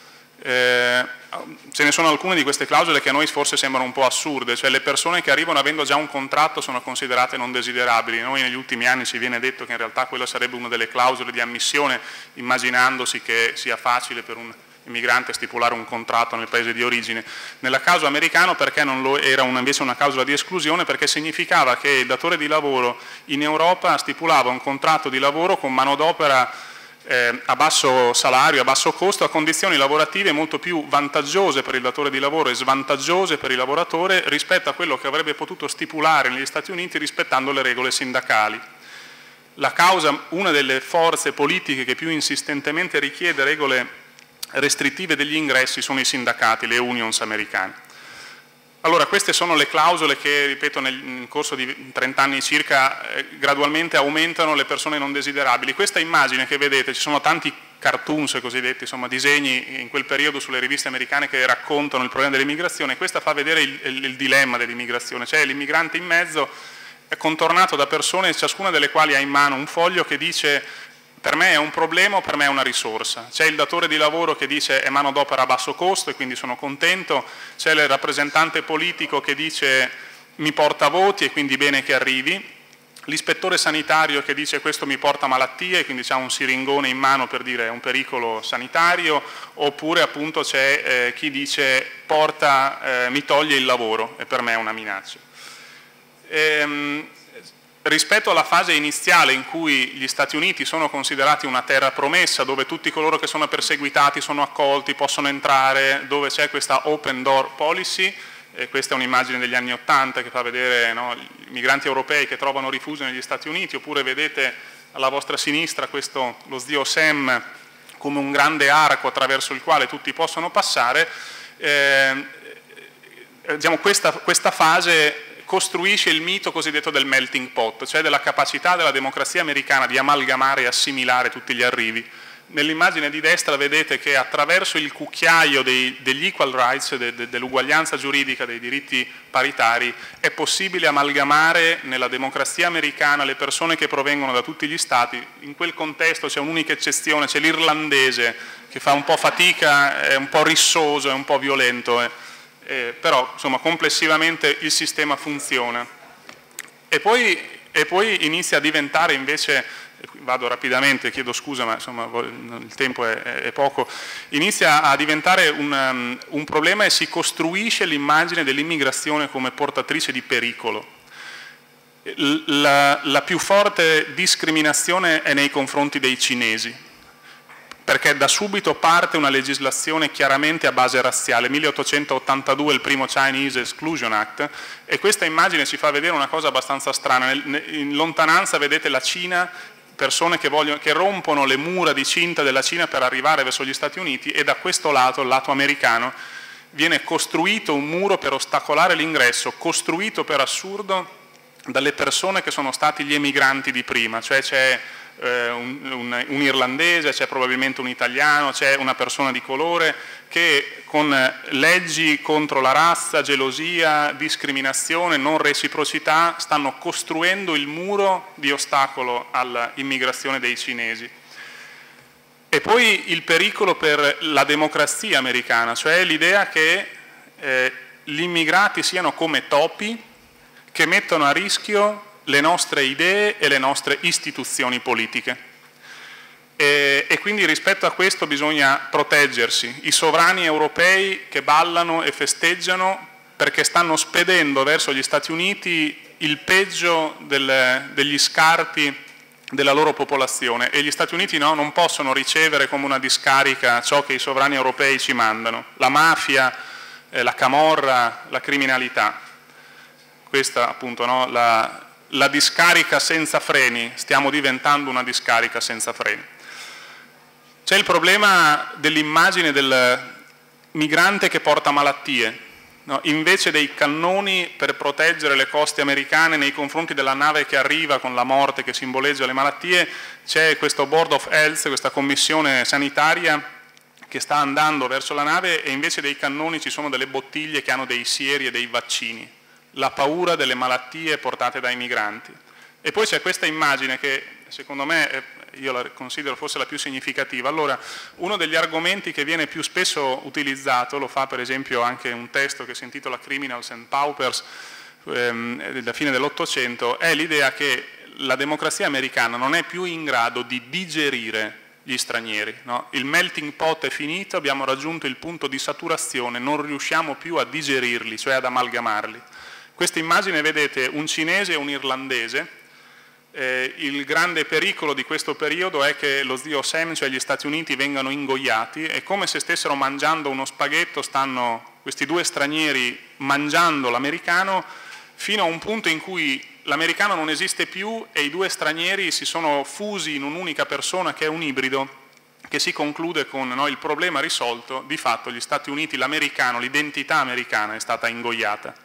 [SPEAKER 3] Eh, ce ne sono alcune di queste clausole che a noi forse sembrano un po' assurde, cioè le persone che arrivano avendo già un contratto sono considerate non desiderabili. Noi negli ultimi anni ci viene detto che in realtà quella sarebbe una delle clausole di ammissione, immaginandosi che sia facile per un immigrante stipulare un contratto nel paese di origine. Nel caso americano perché non lo era una, invece una clausola di esclusione? Perché significava che il datore di lavoro in Europa stipulava un contratto di lavoro con manodopera eh, a basso salario, a basso costo, a condizioni lavorative molto più vantaggiose per il datore di lavoro e svantaggiose per il lavoratore rispetto a quello che avrebbe potuto stipulare negli Stati Uniti rispettando le regole sindacali. La causa, una delle forze politiche che più insistentemente richiede regole restrittive degli ingressi sono i sindacati, le unions americane. Allora, queste sono le clausole che, ripeto, nel, nel corso di trent'anni circa eh, gradualmente aumentano le persone non desiderabili. Questa immagine che vedete, ci sono tanti cartoons cosiddetti, insomma disegni in quel periodo sulle riviste americane che raccontano il problema dell'immigrazione. Questa fa vedere il, il, il dilemma dell'immigrazione, cioè l'immigrante in mezzo è contornato da persone, ciascuna delle quali ha in mano un foglio che dice: per me è un problema o per me è una risorsa. C'è il datore di lavoro che dice è manodopera a basso costo e quindi sono contento, c'è il rappresentante politico che dice mi porta voti e quindi bene che arrivi, l'ispettore sanitario che dice questo mi porta malattie e quindi c'ha un siringone in mano per dire è un pericolo sanitario, oppure appunto c'è eh, chi dice porta, eh, mi toglie il lavoro e per me è una minaccia. Ehm, Rispetto alla fase iniziale in cui gli Stati Uniti sono considerati una terra promessa, dove tutti coloro che sono perseguitati sono accolti, possono entrare, dove c'è questa open door policy, E questa è un'immagine degli anni Ottanta che fa vedere, no, i migranti europei che trovano rifugio negli Stati Uniti, oppure vedete alla vostra sinistra questo, lo zio Sam come un grande arco attraverso il quale tutti possono passare. Eh, diciamo, questa, questa fase costruisce il mito cosiddetto del melting pot, cioè della capacità della democrazia americana di amalgamare e assimilare tutti gli arrivi. Nell'immagine di destra vedete che attraverso il cucchiaio dei, degli equal rights, de, de, dell'uguaglianza giuridica, dei diritti paritari, è possibile amalgamare nella democrazia americana le persone che provengono da tutti gli stati. In quel contesto c'è un'unica eccezione, c'è l'irlandese che fa un po' fatica, è un po' rissoso, è un po' violento, eh. Eh, però insomma complessivamente il sistema funziona. E poi, e poi inizia a diventare invece, vado rapidamente, chiedo scusa ma insomma il tempo è, è poco, inizia a diventare un, um, un problema e si costruisce l'immagine dell'immigrazione come portatrice di pericolo. La, la più forte discriminazione è nei confronti dei cinesi, perché da subito parte una legislazione chiaramente a base razziale, milleottocentottantadue il primo Chinese Exclusion Act, e questa immagine ci fa vedere una cosa abbastanza strana. In lontananza vedete la Cina, persone che, vogliono, che rompono le mura di cinta della Cina per arrivare verso gli Stati Uniti, e da questo lato, il lato americano, viene costruito un muro per ostacolare l'ingresso, costruito per assurdo dalle persone che sono stati gli emigranti di prima, cioè c'è eh, un, un, un irlandese, c'è probabilmente un italiano, c'è una persona di colore che con leggi contro la razza, gelosia, discriminazione, non reciprocità stanno costruendo il muro di ostacolo all'immigrazione dei cinesi. E poi il pericolo per la democrazia americana, cioè l'idea che eh, gli immigrati siano come topi che mettono a rischio le nostre idee e le nostre istituzioni politiche. E, e quindi rispetto a questo bisogna proteggersi. I sovrani europei che ballano e festeggiano perché stanno spedendo verso gli Stati Uniti il peggio del, degli scarti della loro popolazione, e gli Stati Uniti no, non possono ricevere come una discarica ciò che i sovrani europei ci mandano, la mafia, eh, la camorra, la criminalità. Questa appunto, no, la, la discarica senza freni, stiamo diventando una discarica senza freni. C'è il problema dell'immagine del migrante che porta malattie. No, invece dei cannoni per proteggere le coste americane nei confronti della nave che arriva con la morte che simboleggia le malattie, c'è questo Board of Health, questa commissione sanitaria che sta andando verso la nave, e invece dei cannoni ci sono delle bottiglie che hanno dei sieri e dei vaccini. La paura delle malattie portate dai migranti. E poi c'è questa immagine che secondo me io la considero forse la più significativa. Allora, uno degli argomenti che viene più spesso utilizzato, lo fa per esempio anche un testo che si intitola Criminals and Paupers, ehm, della fine dell'Ottocento, è l'idea che la democrazia americana non è più in grado di digerire gli stranieri. No? Il melting pot è finito, abbiamo raggiunto il punto di saturazione, non riusciamo più a digerirli, cioè ad amalgamarli. Questa immagine, vedete, un cinese e un irlandese. Eh, il grande pericolo di questo periodo è che lo zio Sam, cioè gli Stati Uniti, vengano ingoiati, e come se stessero mangiando uno spaghetto stanno questi due stranieri mangiando l'americano, fino a un punto in cui l'americano non esiste più e i due stranieri si sono fusi in un'unica persona che è un ibrido, che si conclude con no, il problema risolto. Di fatto gli Stati Uniti, l'americano, l'identità americana è stata ingoiata.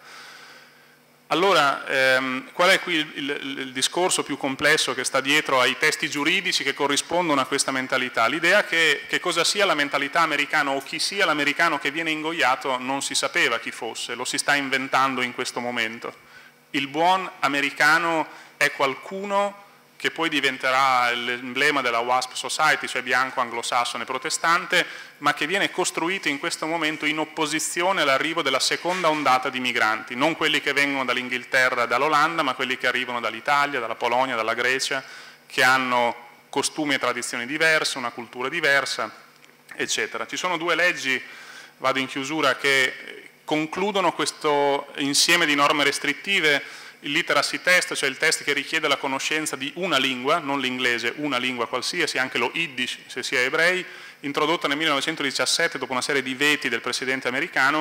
[SPEAKER 3] Allora, ehm, qual è qui il, il, il discorso più complesso che sta dietro ai testi giuridici che corrispondono a questa mentalità? L'idea che, che cosa sia la mentalità americana o chi sia l'americano che viene ingoiato non si sapeva chi fosse, lo si sta inventando in questo momento. Il buon americano è qualcuno che poi diventerà l'emblema della WASP Society, cioè bianco, anglosassone, protestante, ma che viene costruito in questo momento in opposizione all'arrivo della seconda ondata di migranti, non quelli che vengono dall'Inghilterra e dall'Olanda, ma quelli che arrivano dall'Italia, dalla Polonia, dalla Grecia, che hanno costumi e tradizioni diverse, una cultura diversa, eccetera. Ci sono due leggi, vado in chiusura, che concludono questo insieme di norme restrittive. Il literacy test, cioè il test che richiede la conoscenza di una lingua, non l'inglese, una lingua qualsiasi, anche lo Yiddish se si è ebrei, introdotto nel millenovecentodiciassette dopo una serie di veti del presidente americano,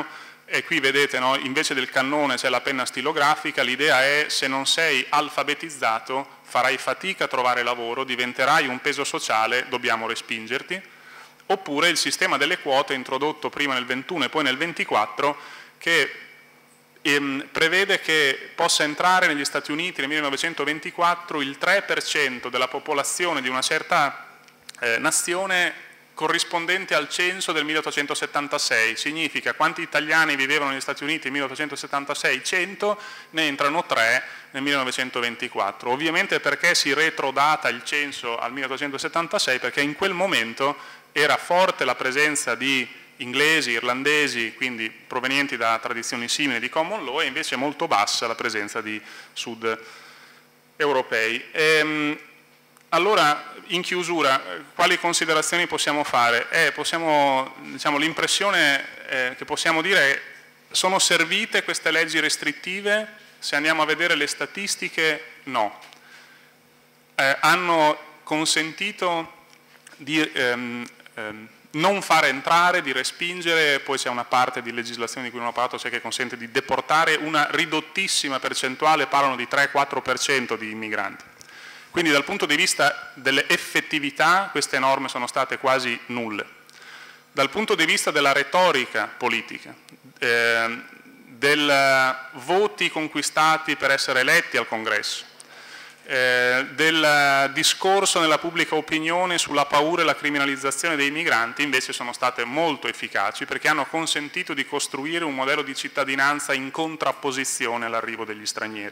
[SPEAKER 3] e qui vedete, no, invece del cannone c'è la penna stilografica, l'idea è: se non sei alfabetizzato farai fatica a trovare lavoro, diventerai un peso sociale, dobbiamo respingerti. Oppure il sistema delle quote introdotto prima nel ventuno e poi nel ventiquattro, che ehm, prevede che possa entrare negli Stati Uniti nel millenovecentoventiquattro il tre per cento della popolazione di una certa eh, nazione corrispondente al censo del milleottocentosettantasei. Significa: quanti italiani vivevano negli Stati Uniti nel milleottocentosettantasei? cento, ne entrano tre nel millenovecentoventiquattro. Ovviamente perché si retrodata il censo al milleottocentosettantasei? Perché in quel momento era forte la presenza di inglesi, irlandesi, quindi provenienti da tradizioni simili di common law, e invece molto bassa la presenza di sud europei. Ehm, allora, in chiusura, quali considerazioni possiamo fare? Eh, possiamo, diciamo, l'impressione eh, che possiamo dire è: sono servite queste leggi restrittive? Se andiamo a vedere le statistiche, no. Eh, hanno consentito di ehm, ehm, non fare entrare, di respingere, poi c'è una parte di legislazione di cui non ho parlato, cioè che consente di deportare una ridottissima percentuale, parlano di tre quattro per cento di immigranti. Quindi dal punto di vista delle effettività queste norme sono state quasi nulle. Dal punto di vista della retorica politica, eh, dei voti conquistati per essere eletti al Congresso, eh, del discorso nella pubblica opinione sulla paura e la criminalizzazione dei migranti, invece sono state molto efficaci, perché hanno consentito di costruire un modello di cittadinanza in contrapposizione all'arrivo degli stranieri.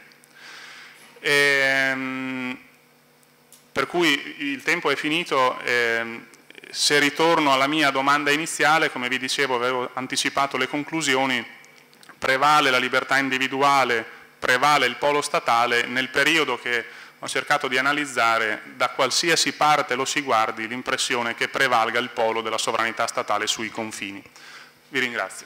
[SPEAKER 3] E, per cui il tempo è finito. Eh, se ritorno alla mia domanda iniziale, come vi dicevo, avevo anticipato le conclusioni: prevale la libertà individuale, prevale il polo statale. Nel periodo che ho cercato di analizzare, da qualsiasi parte lo si guardi, l'impressione è che prevalga il polo della sovranità statale sui confini. Vi ringrazio.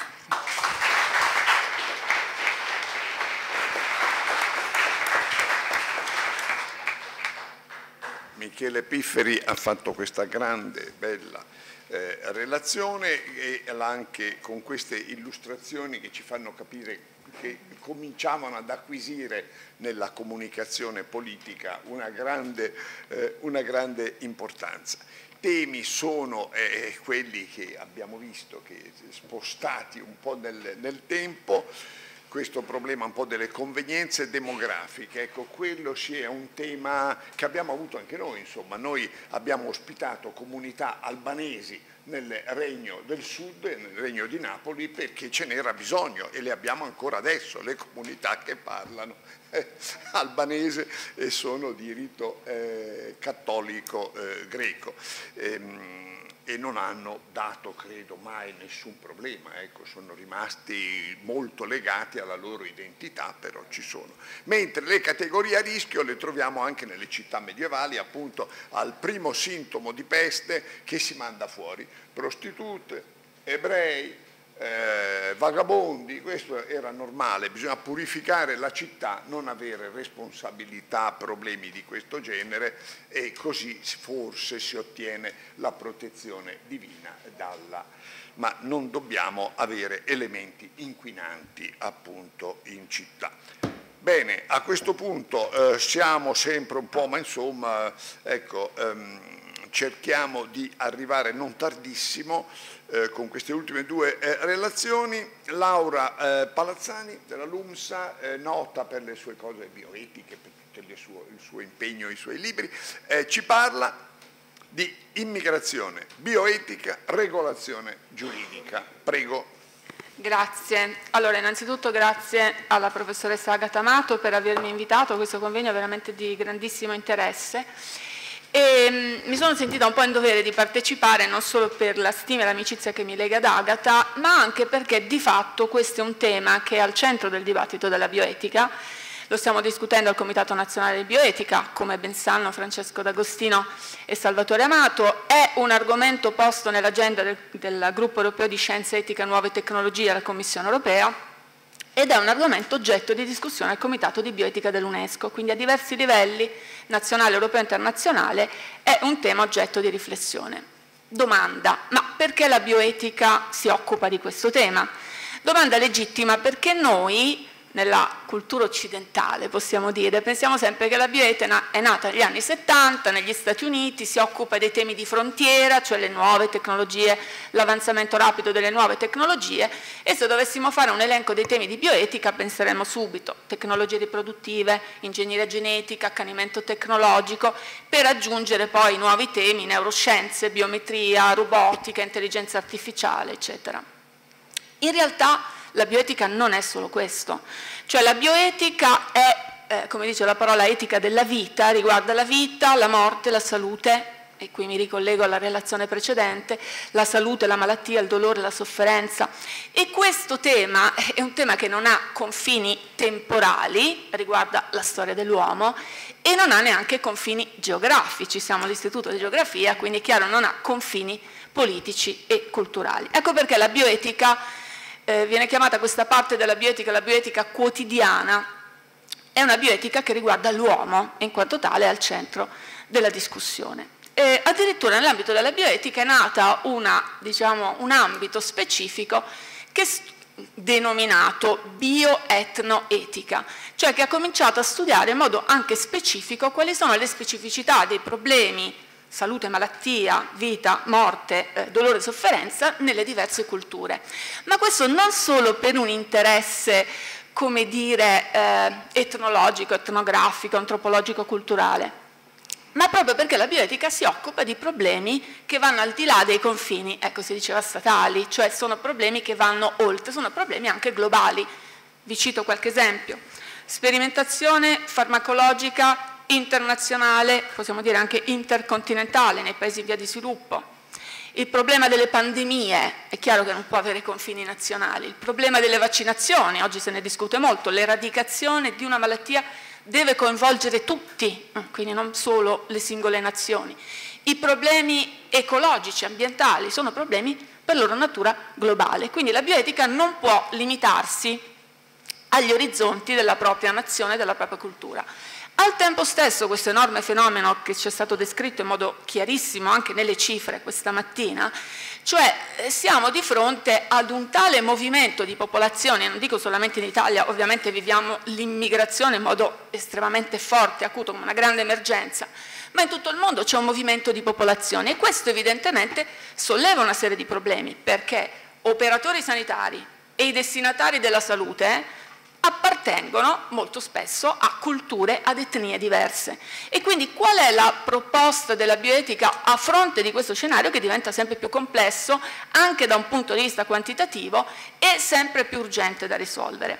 [SPEAKER 2] Michele Pifferi ha fatto questa grande, bella eh, relazione, e anche con queste illustrazioni che ci fanno capire che cominciavano ad acquisire nella comunicazione politica una grande, eh, una grande importanza. Temi sono eh, quelli che abbiamo visto, che spostati un po' nel, nel tempo. Questo problema un po' delle convenienze demografiche, ecco, quello sì è un tema che abbiamo avuto anche noi, insomma. Noi abbiamo ospitato comunità albanesi nel Regno del Sud e nel Regno di Napoli perché ce n'era bisogno, e le abbiamo ancora adesso, le comunità che parlano eh, albanese e sono di rito eh, cattolico eh, greco. Ehm, e non hanno dato, credo, mai nessun problema, ecco, sono rimasti molto legati alla loro identità, però ci sono. Mentre le categorie a rischio le troviamo anche nelle città medievali, appunto al primo sintomo di peste che si manda fuori: prostitute, ebrei, eh, vagabondi. Questo era normale, bisogna purificare la città, non avere responsabilità, problemi di questo genere, e così forse si ottiene la protezione divina dalla... ma non dobbiamo avere elementi inquinanti appunto in città. Bene, a questo punto eh, siamo sempre un po', ma insomma, ecco, ehm, cerchiamo di arrivare non tardissimo eh, con queste ultime due eh, relazioni. Laura eh, Palazzani della LUMSA, eh, nota per le sue cose bioetiche, per tutto il suo, il suo impegno, i suoi libri, eh, ci parla di immigrazione, bioetica, regolazione giuridica. Prego.
[SPEAKER 4] Grazie. Allora, innanzitutto grazie alla professoressa Agata Amato per avermi invitato a questo convegno veramente di grandissimo interesse. E, mh, mi sono sentita un po' in dovere di partecipare, non solo per la stima e l'amicizia che mi lega ad Agata, ma anche perché di fatto questo è un tema che è al centro del dibattito della bioetica. Lo stiamo discutendo al Comitato Nazionale di Bioetica, come ben sanno Francesco D'Agostino e Salvatore Amato. È un argomento posto nell'agenda del, del Gruppo Europeo di Scienza, Etica e Nuove Tecnologie della Commissione Europea, ed è un argomento oggetto di discussione al Comitato di Bioetica dell'UNESCO, quindi a diversi livelli, nazionale, europeo e internazionale, è un tema oggetto di riflessione. Domanda: ma perché la bioetica si occupa di questo tema? Domanda legittima perché noi, nella cultura occidentale, possiamo dire, pensiamo sempre che la bioetica è nata negli anni settanta negli Stati Uniti, si occupa dei temi di frontiera, cioè le nuove tecnologie, l'avanzamento rapido delle nuove tecnologie, e se dovessimo fare un elenco dei temi di bioetica penseremmo subito tecnologie riproduttive, ingegneria genetica, accanimento tecnologico, per aggiungere poi nuovi temi, neuroscienze, biometria, robotica, intelligenza artificiale, eccetera. In realtà la bioetica non è solo questo, cioè la bioetica è, eh, come dice la parola, etica della vita, riguarda la vita, la morte, la salute, e qui mi ricollego alla relazione precedente, la salute, la malattia, il dolore, la sofferenza, e questo tema è un tema che non ha confini temporali, riguarda la storia dell'uomo, e non ha neanche confini geografici, siamo all'Istituto di Geografia, quindi è chiaro non ha confini politici e culturali. Ecco perché la bioetica Eh, viene chiamata questa parte della bioetica la bioetica quotidiana, è una bioetica che riguarda l'uomo e in quanto tale è al centro della discussione. E addirittura nell'ambito della bioetica è nata una, diciamo, un ambito specifico che è denominato bioetnoetica, cioè che ha cominciato a studiare in modo anche specifico quali sono le specificità dei problemi salute, malattia, vita, morte, eh, dolore e sofferenza nelle diverse culture. Ma questo non solo per un interesse, come dire, eh, etnologico, etnografico, antropologico, culturale, ma proprio perché la bioetica si occupa di problemi che vanno al di là dei confini, ecco, si diceva statali, cioè sono problemi che vanno oltre, sono problemi anche globali. Vi cito qualche esempio. Sperimentazione farmacologica internazionale, possiamo dire anche intercontinentale nei paesi in via di sviluppo. Il problema delle pandemie, è chiaro che non può avere confini nazionali. Il problema delle vaccinazioni, oggi se ne discute molto, l'eradicazione di una malattia deve coinvolgere tutti, quindi non solo le singole nazioni. I problemi ecologici, ambientali, sono problemi per loro natura globale, quindi la bioetica non può limitarsi agli orizzonti della propria nazione, della propria cultura. Al tempo stesso questo enorme fenomeno che ci è stato descritto in modo chiarissimo anche nelle cifre questa mattina, cioè siamo di fronte ad un tale movimento di popolazione, non dico solamente in Italia, ovviamente viviamo l'immigrazione in modo estremamente forte, acuto, come una grande emergenza, ma in tutto il mondo c'è un movimento di popolazione e questo evidentemente solleva una serie di problemi, perché operatori sanitari e i destinatari della salute appartengono molto spesso a culture, ad etnie diverse. E quindi qual è la proposta della bioetica a fronte di questo scenario che diventa sempre più complesso anche da un punto di vista quantitativo e sempre più urgente da risolvere?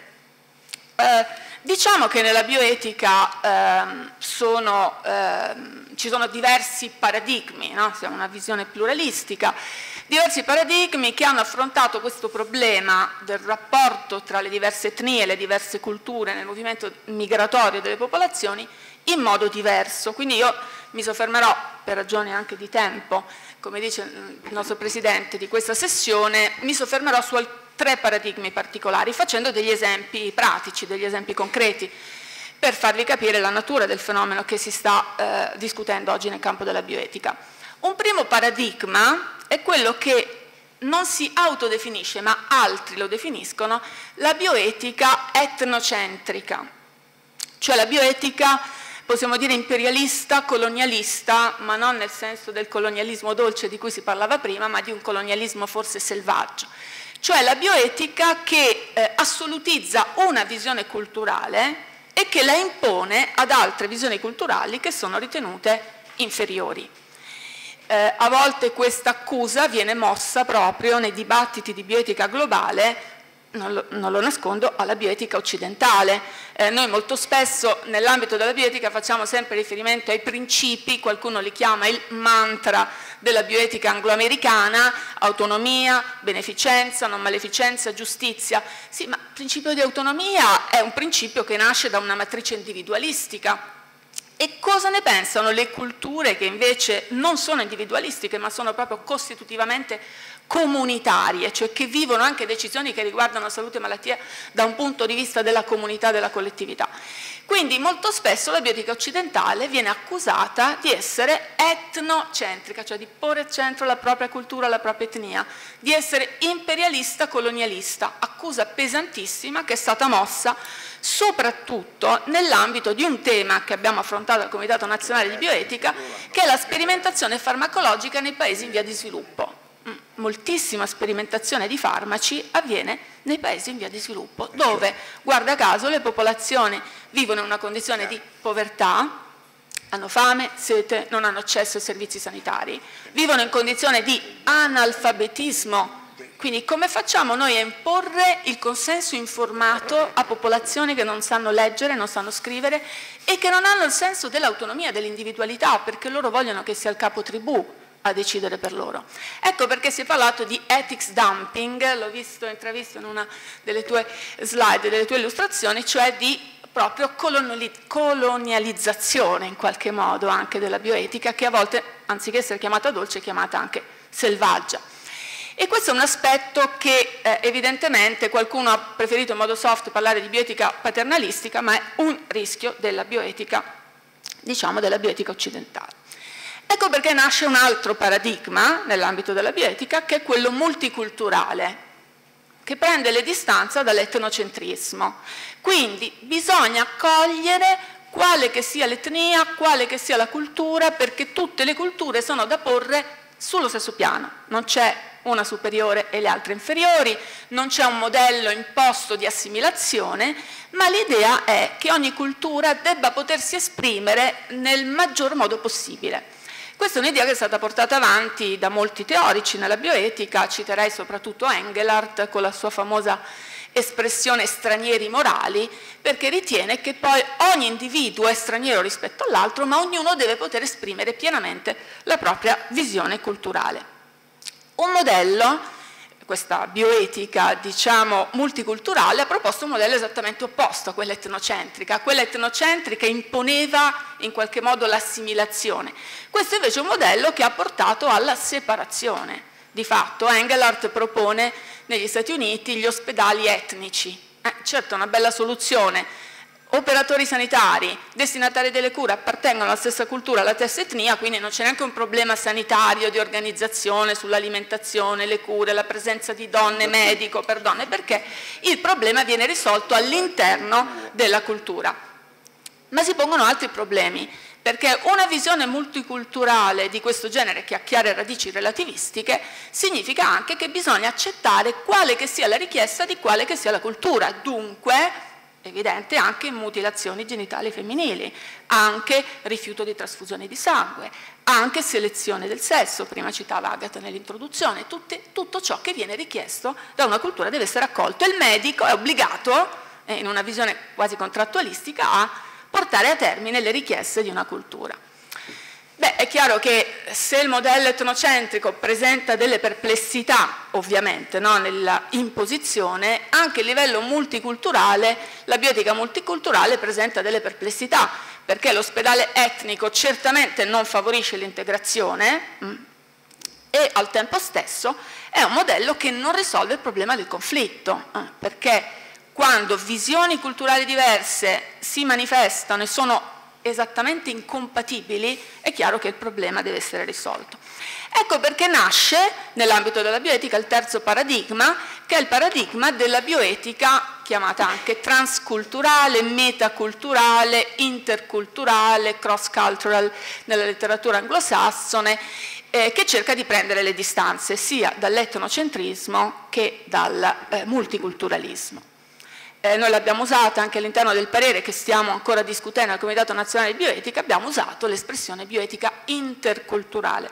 [SPEAKER 4] Eh, diciamo che nella bioetica eh, sono, eh, ci sono diversi paradigmi, no? Siamo una visione pluralistica, diversi paradigmi che hanno affrontato questo problema del rapporto tra le diverse etnie e le diverse culture nel movimento migratorio delle popolazioni in modo diverso. Quindi io mi soffermerò, per ragioni anche di tempo, come dice il nostro Presidente di questa sessione, mi soffermerò su tre paradigmi particolari, facendo degli esempi pratici, degli esempi concreti, per farvi capire la natura del fenomeno che si sta eh, discutendo oggi nel campo della bioetica. Un primo paradigma è quello che non si autodefinisce, ma altri lo definiscono, la bioetica etnocentrica, cioè la bioetica, possiamo dire, imperialista, colonialista, ma non nel senso del colonialismo dolce di cui si parlava prima, ma di un colonialismo forse selvaggio. Cioè la bioetica che eh, assolutizza una visione culturale e che la impone ad altre visioni culturali che sono ritenute inferiori. Eh, a volte questa accusa viene mossa proprio nei dibattiti di bioetica globale, non lo, non lo nascondo, alla bioetica occidentale. Eh, noi molto spesso nell'ambito della bioetica facciamo sempre riferimento ai principi, qualcuno li chiama il mantra della bioetica angloamericana, autonomia, beneficenza, non maleficenza, giustizia. Sì, ma il principio di autonomia è un principio che nasce da una matrice individualistica. E cosa ne pensano le culture che invece non sono individualistiche, ma sono proprio costitutivamente comunitarie, cioè che vivono anche decisioni che riguardano salute e malattia da un punto di vista della comunità, della collettività? Quindi molto spesso la bioetica occidentale viene accusata di essere etnocentrica, cioè di porre al centro la propria cultura, la propria etnia, di essere imperialista colonialista, accusa pesantissima che è stata mossa soprattutto nell'ambito di un tema che abbiamo affrontato al Comitato Nazionale di Bioetica, che è la sperimentazione farmacologica nei paesi in via di sviluppo. Moltissima sperimentazione di farmaci avviene nei paesi in via di sviluppo, dove, guarda caso, le popolazioni vivono in una condizione di povertà, hanno fame, sete, non hanno accesso ai servizi sanitari, vivono in condizione di analfabetismo. Quindi come facciamo noi a imporre il consenso informato a popolazioni che non sanno leggere, non sanno scrivere e che non hanno il senso dell'autonomia, dell'individualità, perché loro vogliono che sia il capo tribù a decidere per loro. Ecco perché si è parlato di ethics dumping, l'ho visto intravisto in una delle tue slide, delle tue illustrazioni, cioè di proprio colonializzazione in qualche modo anche della bioetica, che a volte, anziché essere chiamata dolce, è chiamata anche selvaggia. E questo è un aspetto che eh, evidentemente qualcuno ha preferito in modo soft parlare di bioetica paternalistica, ma è un rischio della bioetica, diciamo della bioetica occidentale. Ecco perché nasce un altro paradigma nell'ambito della bioetica, che è quello multiculturale, che prende le distanze dall'etnocentrismo. Quindi bisogna cogliere quale che sia l'etnia, quale che sia la cultura, perché tutte le culture sono da porre sullo stesso piano. Non c'è una superiore e le altre inferiori, non c'è un modello imposto di assimilazione, ma l'idea è che ogni cultura debba potersi esprimere nel maggior modo possibile. Questa è un'idea che è stata portata avanti da molti teorici nella bioetica, citerei soprattutto Engelhardt con la sua famosa espressione stranieri morali, perché ritiene che poi ogni individuo è straniero rispetto all'altro, ma ognuno deve poter esprimere pienamente la propria visione culturale. Un modello, questa bioetica, diciamo, multiculturale, ha proposto un modello esattamente opposto a quella etnocentrica. Quella etnocentrica imponeva in qualche modo l'assimilazione. Questo invece è un modello che ha portato alla separazione. Di fatto Engelhardt propone negli Stati Uniti gli ospedali etnici. Eh, certo, una bella soluzione. Operatori sanitari, destinatari delle cure appartengono alla stessa cultura, alla stessa etnia, quindi non c'è neanche un problema sanitario di organizzazione sull'alimentazione, le cure, la presenza di donne, medico per donne, perché il problema viene risolto all'interno della cultura. Ma si pongono altri problemi, perché una visione multiculturale di questo genere, che ha chiare radici relativistiche, significa anche che bisogna accettare quale che sia la richiesta di quale che sia la cultura. Dunque, evidente anche mutilazioni genitali femminili, anche rifiuto di trasfusioni di sangue, anche selezione del sesso, prima citava Agata nell'introduzione, tutto ciò che viene richiesto da una cultura deve essere accolto. Il medico è obbligato, eh, in una visione quasi contrattualistica, a portare a termine le richieste di una cultura. Beh, è chiaro che se il modello etnocentrico presenta delle perplessità, ovviamente, no, nella imposizione, anche a livello multiculturale, la bioetica multiculturale presenta delle perplessità, perché l'ospedale etnico certamente non favorisce l'integrazione mh, e al tempo stesso è un modello che non risolve il problema del conflitto, eh, perché quando visioni culturali diverse si manifestano e sono esattamente incompatibili, è chiaro che il problema deve essere risolto. Ecco perché nasce nell'ambito della bioetica il terzo paradigma, che è il paradigma della bioetica chiamata anche transculturale, metaculturale, interculturale, cross-cultural nella letteratura anglosassone, eh, che cerca di prendere le distanze sia dall'etnocentrismo che dal eh, multiculturalismo. Eh, noi l'abbiamo usata anche all'interno del parere che stiamo ancora discutendo al Comitato Nazionale di Bioetica, abbiamo usato l'espressione bioetica interculturale.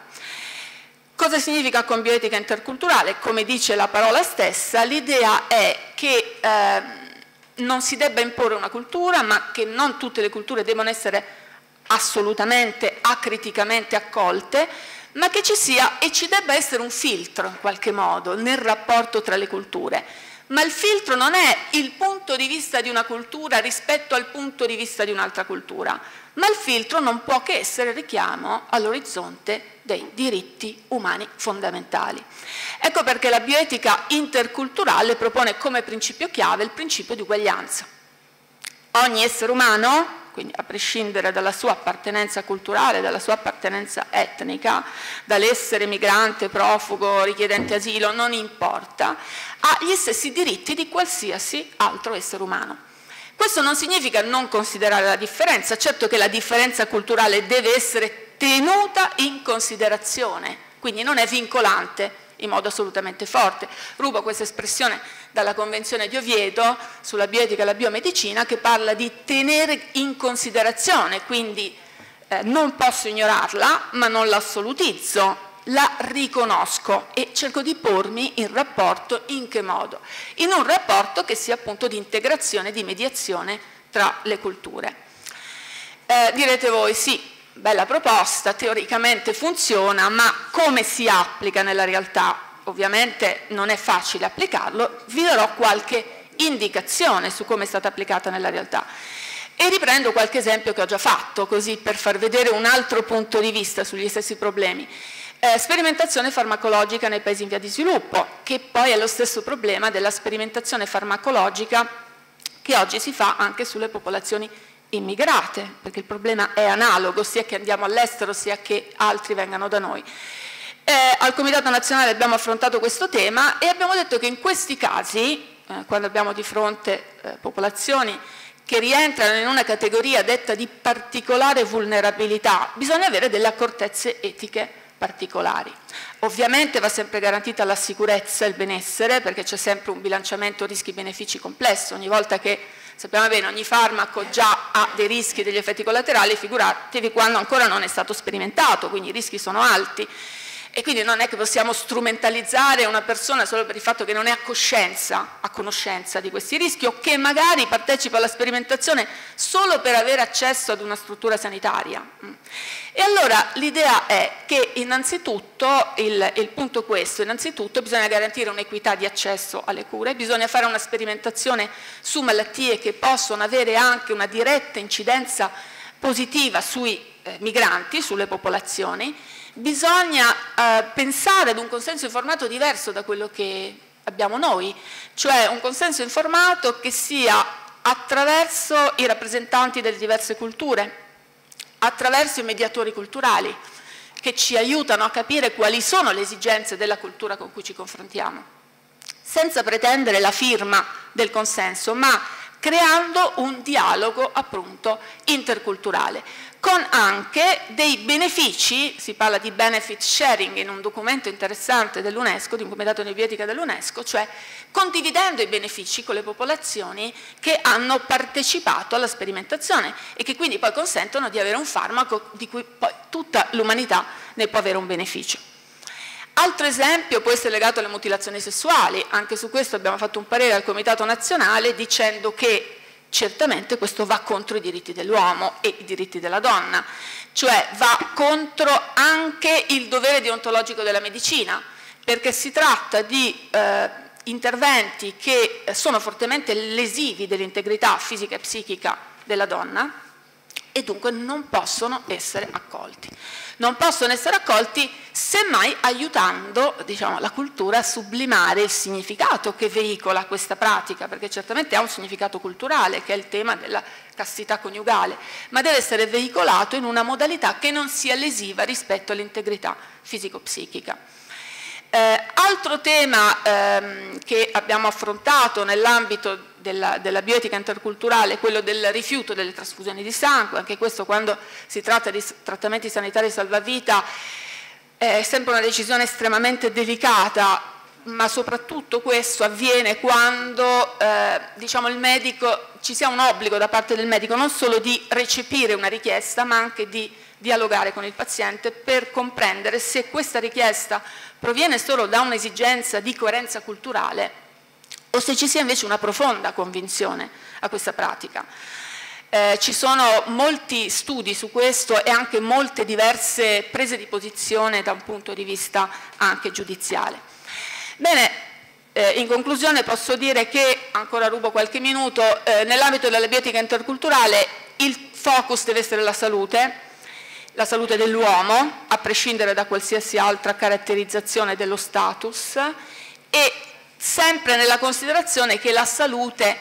[SPEAKER 4] Cosa significa con bioetica interculturale? Come dice la parola stessa, l'idea è che eh, non si debba imporre una cultura, ma che non tutte le culture devono essere assolutamente, acriticamente accolte, ma che ci sia e ci debba essere un filtro in qualche modo nel rapporto tra le culture. Ma il filtro non è il punto di vista di una cultura rispetto al punto di vista di un'altra cultura, ma il filtro non può che essere richiamo all'orizzonte dei diritti umani fondamentali. Ecco perché la bioetica interculturale propone come principio chiave il principio di uguaglianza. ogni essere umano, quindi a prescindere dalla sua appartenenza culturale, dalla sua appartenenza etnica, dall'essere migrante, profugo, richiedente asilo, non importa, ha gli stessi diritti di qualsiasi altro essere umano. Questo non significa non considerare la differenza, certo che la differenza culturale deve essere tenuta in considerazione, quindi non è vincolante in modo assolutamente forte. Rubo questa espressione dalla Convenzione di Oviedo sulla bioetica e la biomedicina, che parla di tenere in considerazione, quindi eh, non posso ignorarla, ma non l'assolutizzo, la riconosco e cerco di pormi in rapporto in che modo? In un rapporto che sia appunto di integrazione, di mediazione tra le culture. Eh, direte voi, sì, bella proposta, teoricamente funziona, ma come si applica nella realtà? Ovviamente non è facile applicarlo, vi darò qualche indicazione su come è stata applicata nella realtà. E riprendo qualche esempio che ho già fatto, così per far vedere un altro punto di vista sugli stessi problemi. Eh, sperimentazione farmacologica nei paesi in via di sviluppo, che poi è lo stesso problema della sperimentazione farmacologica che oggi si fa anche sulle popolazioni immigrate, perché il problema è analogo, sia che andiamo all'estero sia che altri vengano da noi. Eh, al Comitato Nazionale abbiamo affrontato questo tema e abbiamo detto che in questi casi, eh, quando abbiamo di fronte eh, popolazioni che rientrano in una categoria detta di particolare vulnerabilità, bisogna avere delle accortezze etiche particolari. Ovviamente va sempre garantita la sicurezza e il benessere, perché c'è sempre un bilanciamento rischi-benefici complesso. Ogni volta che, sappiamo bene, ogni farmaco già ha dei rischi e degli effetti collaterali, figuratevi quando ancora non è stato sperimentato, quindi i rischi sono alti. E quindi non è che possiamo strumentalizzare una persona solo per il fatto che non è a coscienza, a conoscenza di questi rischi, o che magari partecipa alla sperimentazione solo per avere accesso ad una struttura sanitaria. E allora l'idea è che innanzitutto, il, il punto è questo, innanzitutto bisogna garantire un'equità di accesso alle cure, bisogna fare una sperimentazione su malattie che possono avere anche una diretta incidenza positiva sui eh, migranti, sulle popolazioni. Bisogna eh, pensare ad un consenso informato diverso da quello che abbiamo noi, cioè un consenso informato che sia attraverso i rappresentanti delle diverse culture, attraverso i mediatori culturali che ci aiutano a capire quali sono le esigenze della cultura con cui ci confrontiamo, senza pretendere la firma del consenso, ma creando un dialogo appunto interculturale, con anche dei benefici, si parla di benefit sharing in un documento interessante dell'UNESCO, di un comitato di bioetica dell'UNESCO, cioè condividendo i benefici con le popolazioni che hanno partecipato alla sperimentazione e che quindi poi consentono di avere un farmaco di cui poi tutta l'umanità ne può avere un beneficio. Altro esempio può essere legato alle mutilazioni sessuali, anche su questo abbiamo fatto un parere al Comitato Nazionale dicendo che certamente questo va contro i diritti dell'uomo e i diritti della donna, cioè va contro anche il dovere deontologico della medicina, perché si tratta di eh, interventi che sono fortemente lesivi dell'integrità fisica e psichica della donna e dunque non possono essere accolti. Non possono essere accolti semmai aiutando, diciamo, la cultura a sublimare il significato che veicola questa pratica, perché certamente ha un significato culturale che è il tema della castità coniugale, ma deve essere veicolato in una modalità che non sia lesiva rispetto all'integrità fisico-psichica. Eh, altro tema ehm, che abbiamo affrontato nell'ambito della, della bioetica interculturale è quello del rifiuto delle trasfusioni di sangue, anche questo quando si tratta di trattamenti sanitari salvavita è sempre una decisione estremamente delicata, ma soprattutto questo avviene quando eh, diciamo il medico, ci sia un obbligo da parte del medico non solo di recepire una richiesta ma anche di dialogare con il paziente per comprendere se questa richiesta proviene solo da un'esigenza di coerenza culturale o se ci sia invece una profonda convinzione a questa pratica. Eh, ci sono molti studi su questo e anche molte diverse prese di posizione da un punto di vista anche giudiziale. Bene, eh, in conclusione posso dire che, ancora rubo qualche minuto, eh, nell'ambito della bioetica interculturale il focus deve essere la salute, la salute dell'uomo, a prescindere da qualsiasi altra caratterizzazione dello status, e sempre nella considerazione che la salute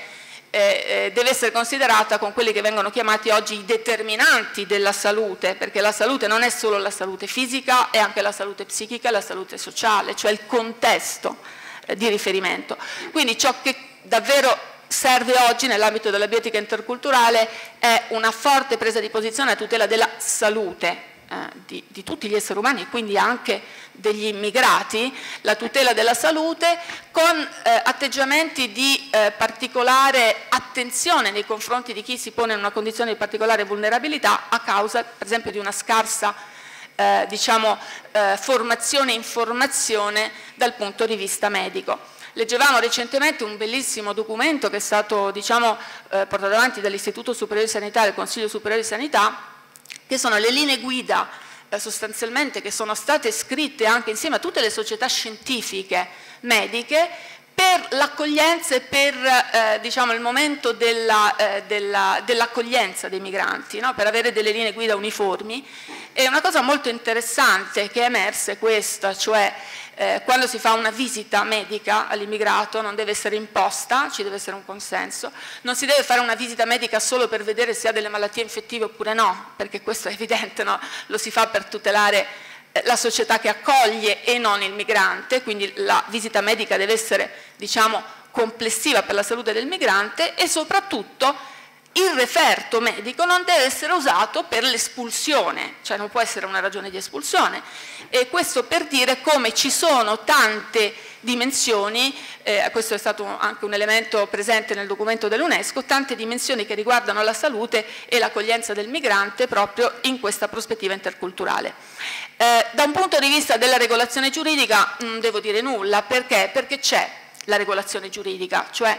[SPEAKER 4] eh, deve essere considerata con quelli che vengono chiamati oggi i determinanti della salute, perché la salute non è solo la salute fisica, è anche la salute psichica e la salute sociale, cioè il contesto eh, di riferimento. Quindi ciò che davvero serve oggi nell'ambito della bioetica interculturale è una forte presa di posizione a tutela della salute eh, di, di tutti gli esseri umani e quindi anche degli immigrati, la tutela della salute con eh, atteggiamenti di eh, particolare attenzione nei confronti di chi si pone in una condizione di particolare vulnerabilità a causa per esempio di una scarsa eh, diciamo, eh, formazione e informazione dal punto di vista medico. Leggevamo recentemente un bellissimo documento che è stato diciamo, eh, portato avanti dall'Istituto Superiore di Sanità e dal Consiglio Superiore di Sanità, che sono le linee guida eh, sostanzialmente che sono state scritte anche insieme a tutte le società scientifiche mediche per l'accoglienza e per eh, diciamo, il momento della, eh, della, dell'accoglienza dei migranti, no? Per avere delle linee guida uniformi. E una cosa molto interessante che è emersa è questa, cioè Eh, quando si fa una visita medica all'immigrato non deve essere imposta, ci deve essere un consenso, non si deve fare una visita medica solo per vedere se ha delle malattie infettive oppure no, perché questo è evidente, no? Lo si fa per tutelare eh, la società che accoglie e non il migrante, quindi la visita medica deve essere diciamo, complessiva per la salute del migrante e soprattutto il referto medico non deve essere usato per l'espulsione, cioè non può essere una ragione di espulsione. E questo per dire come ci sono tante dimensioni, eh, questo è stato anche un elemento presente nel documento dell'UNESCO, tante dimensioni che riguardano la salute e l'accoglienza del migrante proprio in questa prospettiva interculturale. Eh, da un punto di vista della regolazione giuridica non devo dire nulla, perché? Perché c'è la regolazione giuridica, cioè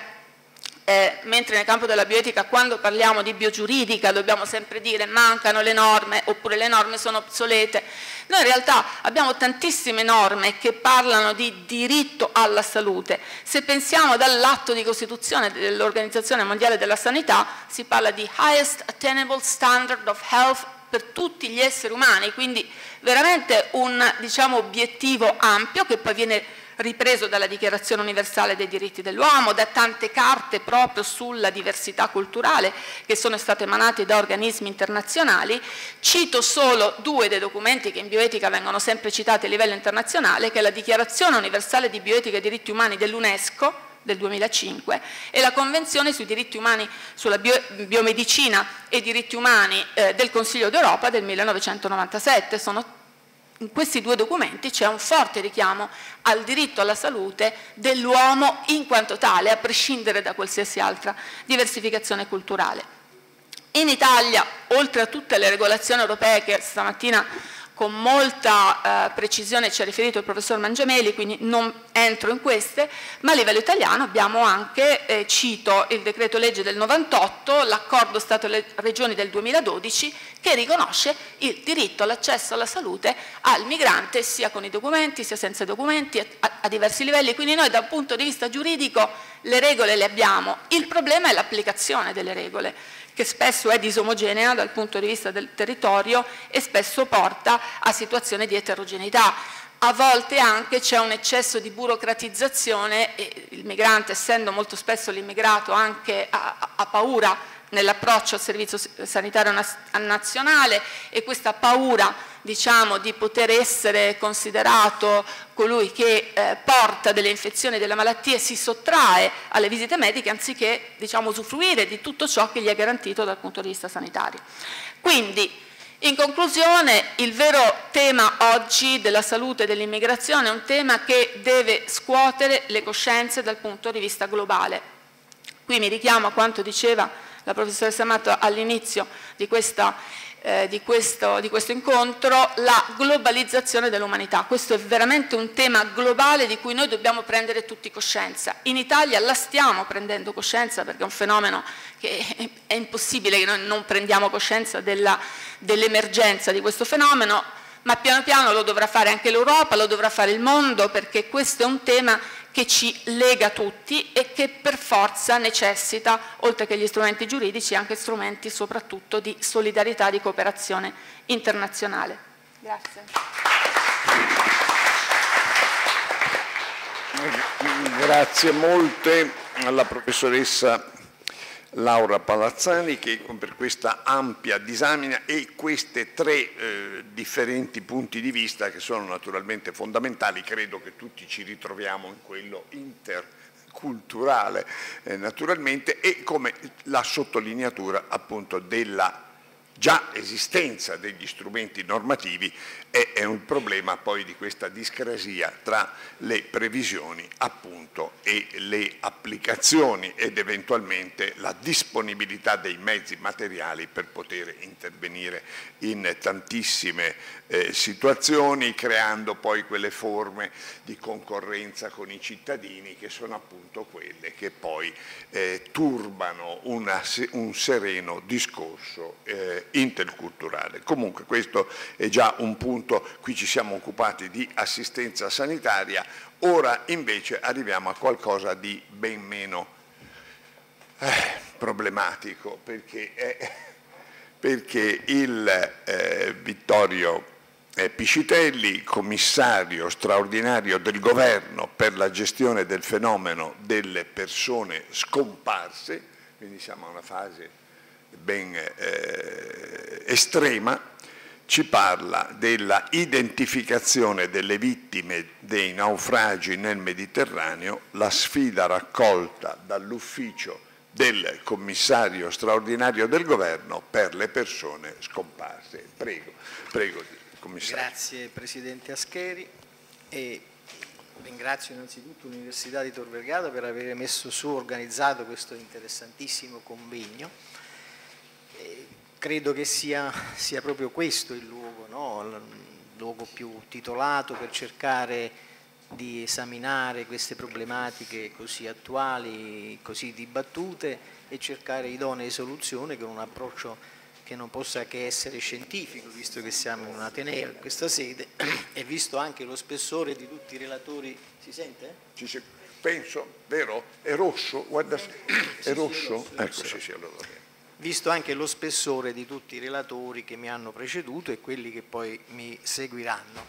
[SPEAKER 4] Eh, mentre nel campo della bioetica quando parliamo di biogiuridica dobbiamo sempre dire mancano le norme oppure le norme sono obsolete, noi in realtà abbiamo tantissime norme che parlano di diritto alla salute. Se pensiamo dall'atto di costituzione dell'Organizzazione Mondiale della Sanità si parla di highest attainable standard of health per tutti gli esseri umani, quindi veramente un diciamo, obiettivo ampio che poi viene ripreso dalla Dichiarazione Universale dei Diritti dell'Uomo, da tante carte proprio sulla diversità culturale che sono state emanate da organismi internazionali. Cito solo due dei documenti che in bioetica vengono sempre citati a livello internazionale, che è la Dichiarazione Universale di Bioetica e Diritti Umani dell'UNESCO del duemilacinque e la Convenzione sui diritti umani, sulla bio, biomedicina e diritti umani eh, del Consiglio d'Europa del millenovecentonovantasette. Sono In questi due documenti c'è un forte richiamo al diritto alla salute dell'uomo in quanto tale, a prescindere da qualsiasi altra diversificazione culturale. In Italia, oltre a tutte le regolazioni europee che stamattina con molta eh, precisione ci ha riferito il professor Mangiameli, quindi non entro in queste, ma a livello italiano abbiamo anche, eh, cito il decreto legge del novantotto, l'accordo Stato-Regioni del duemiladodici, che riconosce il diritto all'accesso alla salute al migrante sia con i documenti sia senza documenti a, a diversi livelli, quindi noi dal punto di vista giuridico le regole le abbiamo, il problema è l'applicazione delle regole, che spesso è disomogenea dal punto di vista del territorio e spesso porta a situazioni di eterogeneità. A volte anche c'è un eccesso di burocratizzazione e il migrante, essendo molto spesso l'immigrato anche ha, ha paura nell'approccio al servizio sanitario nazionale e questa paura diciamo, di poter essere considerato colui che eh, porta delle infezioni e delle malattie si sottrae alle visite mediche anziché diciamo, usufruire di tutto ciò che gli è garantito dal punto di vista sanitario. Quindi, in conclusione, il vero tema oggi della salute e dell'immigrazione è un tema che deve scuotere le coscienze dal punto di vista globale. Qui mi richiamo a quanto diceva la professoressa Amato all'inizio di, eh, di, questo, di questo incontro, la globalizzazione dell'umanità. Questo è veramente un tema globale di cui noi dobbiamo prendere tutti coscienza. In Italia la stiamo prendendo coscienza perché è un fenomeno che è impossibile che noi non prendiamo coscienza dell'emergenza di questo fenomeno, ma piano piano lo dovrà fare anche l'Europa, lo dovrà fare il mondo, perché questo è un tema che ci lega tutti e che per forza necessita, oltre che gli strumenti giuridici, anche strumenti soprattutto di solidarietà e di cooperazione internazionale. Grazie.
[SPEAKER 2] Grazie molte alla professoressa Laura Palazzani che per questa ampia disamina e questi tre eh, differenti punti di vista che sono naturalmente fondamentali. Credo che tutti ci ritroviamo in quello interculturale eh, naturalmente, e come la sottolineatura appunto della già esistenza degli strumenti normativi è, è un problema poi di questa discrasia tra le previsioni appunto e le applicazioni ed eventualmente la disponibilità dei mezzi materiali per poter intervenire in tantissime eh, situazioni, creando poi quelle forme di concorrenza con i cittadini che sono appunto quelle che poi eh, turbano una, un sereno discorso eh, interculturale. Comunque questo è già un punto, qui ci siamo occupati di assistenza sanitaria, ora invece arriviamo a qualcosa di ben meno eh, problematico, perché, è, perché il eh, Vittorio eh, Piscitelli, commissario straordinario del governo per la gestione del fenomeno delle persone scomparse, quindi siamo a una fase ben eh, estrema, ci parla della identificazione delle vittime dei naufragi nel Mediterraneo, la sfida raccolta dall'ufficio del commissario straordinario del governo per le persone scomparse. Prego, prego commissario.
[SPEAKER 5] Grazie Presidente Ascheri e ringrazio innanzitutto l'Università di Tor Vergata per aver messo su, organizzato questo interessantissimo convegno. Credo che sia, sia proprio questo il luogo, no? Il luogo più titolato per cercare di esaminare queste problematiche così attuali, così dibattute e cercare idonee soluzioni con un approccio che non possa che essere scientifico, visto che siamo in un ateneo in questa sede e visto anche lo spessore di tutti i relatori. Si sente?
[SPEAKER 2] Ci si, penso, vero? È rosso? Guarda, è rosso? Ecco, sì, sì, allora.
[SPEAKER 5] Visto anche lo spessore di tutti i relatori che mi hanno preceduto e quelli che poi mi seguiranno.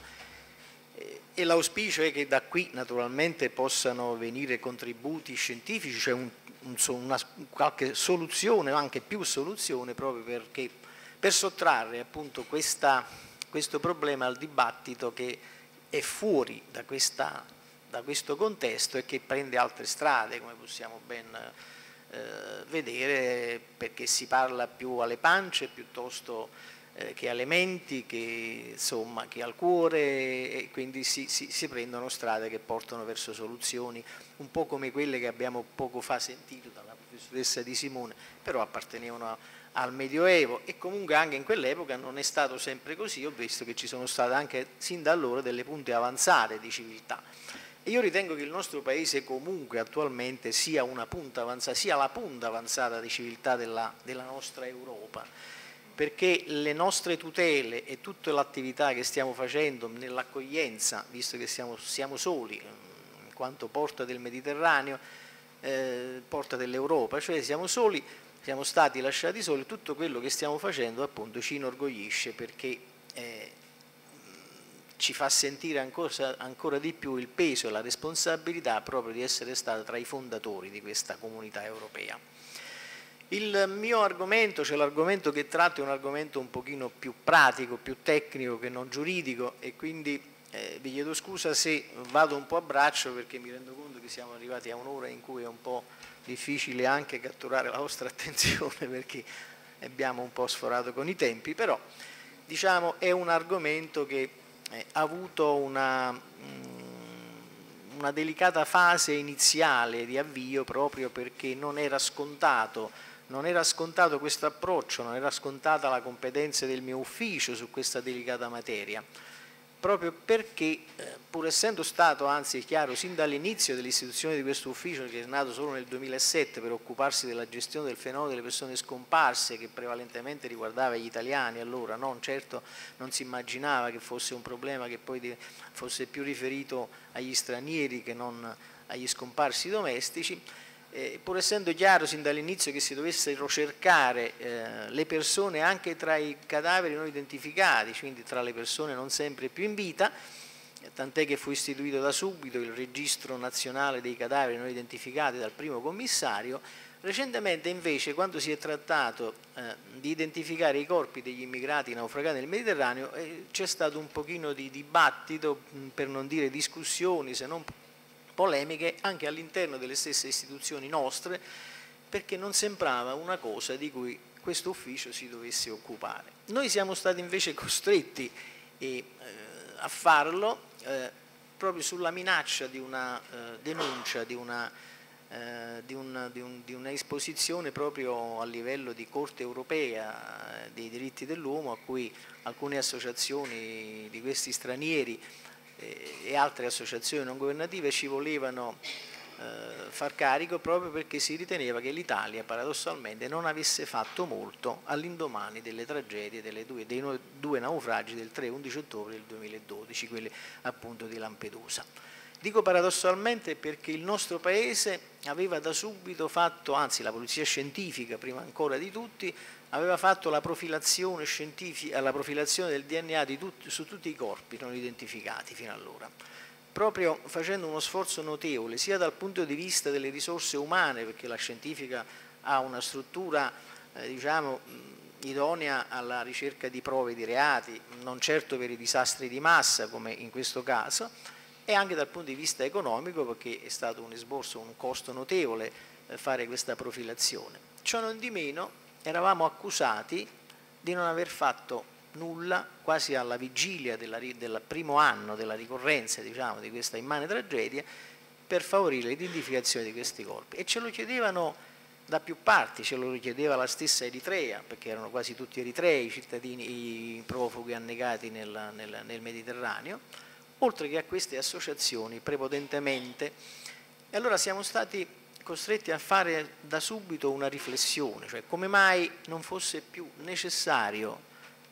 [SPEAKER 5] E l'auspicio è che da qui naturalmente possano venire contributi scientifici, cioè un, un, una, qualche soluzione o anche più soluzione proprio perché, per sottrarre appunto questa, questo problema al dibattito che è fuori da, questa, da questo contesto e che prende altre strade, come possiamo ben Eh, vedere, perché si parla più alle pance piuttosto eh, che alle menti, che, insomma, che al cuore, e quindi si, si, si prendono strade che portano verso soluzioni un po' come quelle che abbiamo poco fa sentito dalla professoressa Di Simone, però appartenevano a, al Medioevo e comunque anche in quell'epoca non è stato sempre così. Ho visto che ci sono state anche sin da allora delle punte avanzate di civiltà. E io ritengo che il nostro Paese comunque attualmente sia una punta avanzata, sia la punta avanzata di civiltà della, della nostra Europa, perché le nostre tutele e tutta l'attività che stiamo facendo nell'accoglienza, visto che siamo, siamo soli in quanto porta del Mediterraneo, eh, porta dell'Europa, cioè siamo soli, siamo stati lasciati soli, tutto quello che stiamo facendo appunto ci inorgoglisce perché eh, ci fa sentire ancora, ancora di più il peso e la responsabilità proprio di essere stato tra i fondatori di questa comunità europea. Il mio argomento, cioè l'argomento che tratto, è un argomento un pochino più pratico, più tecnico che non giuridico e quindi eh, vi chiedo scusa se vado un po' a braccio perché mi rendo conto che siamo arrivati a un'ora in cui è un po' difficile anche catturare la vostra attenzione perché abbiamo un po' sforato con i tempi, però diciamo è un argomento che ha avuto una, una delicata fase iniziale di avvio proprio perché non era scontato, non era scontato questo approccio, non era scontata la competenza del mio ufficio su questa delicata materia, proprio perché pur essendo stato, anzi è chiaro, sin dall'inizio dell'istituzione di questo ufficio che è nato solo nel duemilasette per occuparsi della gestione del fenomeno delle persone scomparse che prevalentemente riguardava gli italiani, allora non certo non si immaginava che fosse un problema che poi fosse più riferito agli stranieri che non agli scomparsi domestici. Eh, pur essendo chiaro sin dall'inizio che si dovessero cercare eh, le persone anche tra i cadaveri non identificati, quindi tra le persone non sempre più in vita, eh, tant'è che fu istituito da subito il registro nazionale dei cadaveri non identificati dal primo commissario, Recentemente invece, quando si è trattato eh, di identificare i corpi degli immigrati naufragati nel Mediterraneo, eh, c'è stato un pochino di dibattito, mh, per non dire discussioni, se non polemiche, anche all'interno delle stesse istituzioni nostre, perché non sembrava una cosa di cui questo ufficio si dovesse occupare. Noi siamo stati invece costretti eh, eh, a farlo eh, proprio sulla minaccia di una eh, denuncia, di una, eh, di, una, di, un, di una esposizione proprio a livello di Corte europea dei diritti dell'uomo, a cui alcune associazioni di questi stranieri eh, e altre associazioni non governative ci volevano far carico, proprio perché si riteneva che l'Italia paradossalmente non avesse fatto molto all'indomani delle tragedie delle due, dei due naufragi del tre e undici ottobre del duemiladodici, quelli appunto di Lampedusa. Dico paradossalmente perché il nostro Paese aveva da subito fatto, anzi la polizia scientifica prima ancora di tutti, aveva fatto la profilazione scientifica, la profilazione del D N A di tutti, su tutti i corpi non identificati fino allora, proprio facendo uno sforzo notevole sia dal punto di vista delle risorse umane, perché la scientifica ha una struttura eh, diciamo, idonea alla ricerca di prove di reati, non certo per i disastri di massa come in questo caso, e anche dal punto di vista economico, perché è stato un esborso, un costo notevole eh, fare questa profilazione. Ciò non di meno eravamo accusati di non aver fatto nulla quasi alla vigilia della, del primo anno della ricorrenza, diciamo, di questa immane tragedia, per favorire l'identificazione di questi corpi, e ce lo chiedevano da più parti, ce lo chiedeva la stessa Eritrea, perché erano quasi tutti eritrei i cittadini, i profughi annegati nel, nel, nel Mediterraneo, oltre che a queste associazioni prepotentemente. E allora siamo stati costretti a fare da subito una riflessione, cioè come mai non fosse più necessario,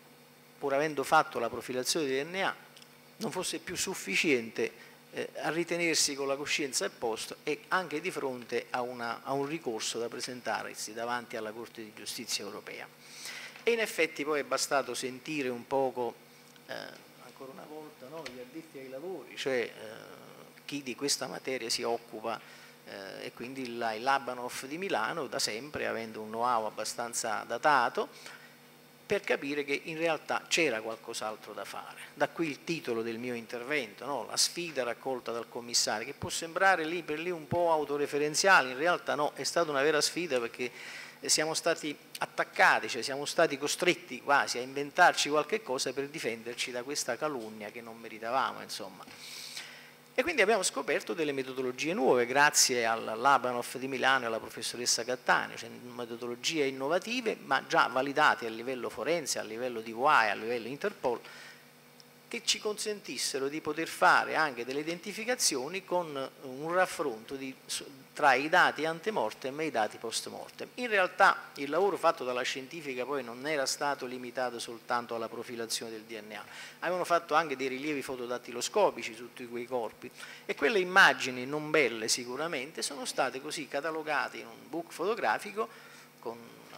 [SPEAKER 5] pur avendo fatto la profilazione di D N A, non fosse più sufficiente eh, a ritenersi con la coscienza a posto e anche di fronte a, una, a un ricorso da presentarsi davanti alla Corte di Giustizia europea. E in effetti poi è bastato sentire un poco, eh, ancora una volta, no, gli addetti ai lavori, cioè eh, chi di questa materia si occupa, eh, e quindi il, il Labanov di Milano, da sempre, avendo un know-how abbastanza datato, per capire che in realtà c'era qualcos'altro da fare. Da qui il titolo del mio intervento, no? La sfida raccolta dal commissario, che può sembrare lì per lì un po' autoreferenziale, in realtà no, è stata una vera sfida, perché siamo stati attaccati, cioè siamo stati costretti quasi a inventarci qualche cosa per difenderci da questa calunnia che non meritavamo, insomma. E quindi abbiamo scoperto delle metodologie nuove grazie al Labanov di Milano e alla professoressa Cattaneo, cioè metodologie innovative ma già validate a livello forense, a livello di W I, a livello Interpol, che ci consentissero di poter fare anche delle identificazioni con un raffronto di, tra i dati antemortem e i dati post mortem. In realtà il lavoro fatto dalla scientifica poi non era stato limitato soltanto alla profilazione del D N A, avevano fatto anche dei rilievi fotodattiloscopici su tutti quei corpi, e quelle immagini non belle sicuramente sono state così catalogate in un book fotografico con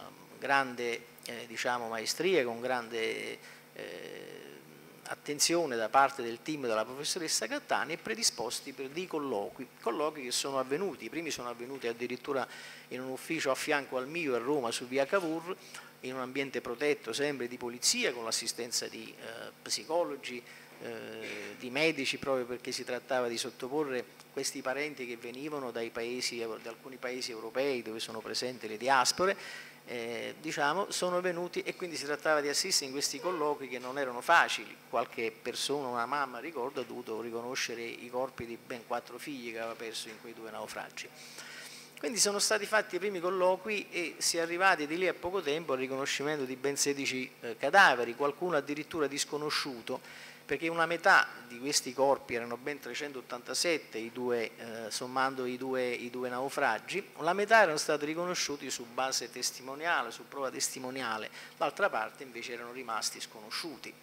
[SPEAKER 5] grande eh, diciamo, maestria, con grande eh, attenzione da parte del team della professoressa Cattani, e predisposti per dei colloqui, colloqui che sono avvenuti, i primi sono avvenuti addirittura in un ufficio a fianco al mio a Roma su via Cavour, in un ambiente protetto sempre di polizia, con l'assistenza di eh, psicologi, eh, di medici, proprio perché si trattava di sottoporre questi parenti che venivano dai paesi, da alcuni paesi europei dove sono presenti le diaspore, Eh, diciamo, sono venuti, e quindi si trattava di assistere in questi colloqui che non erano facili. Qualche persona, una mamma ricordo, ha dovuto riconoscere i corpi di ben quattro figli che aveva perso in quei due naufragi. Quindi sono stati fatti i primi colloqui e si è arrivati di lì a poco tempo al riconoscimento di ben sedici eh, cadaveri, qualcuno addirittura disconosciuto, perché una metà di questi corpi, erano ben trecentottantasette, i due, eh, sommando i due, i due naufragi, la metà erano stati riconosciuti su base testimoniale, su prova testimoniale, l'altra parte invece erano rimasti sconosciuti.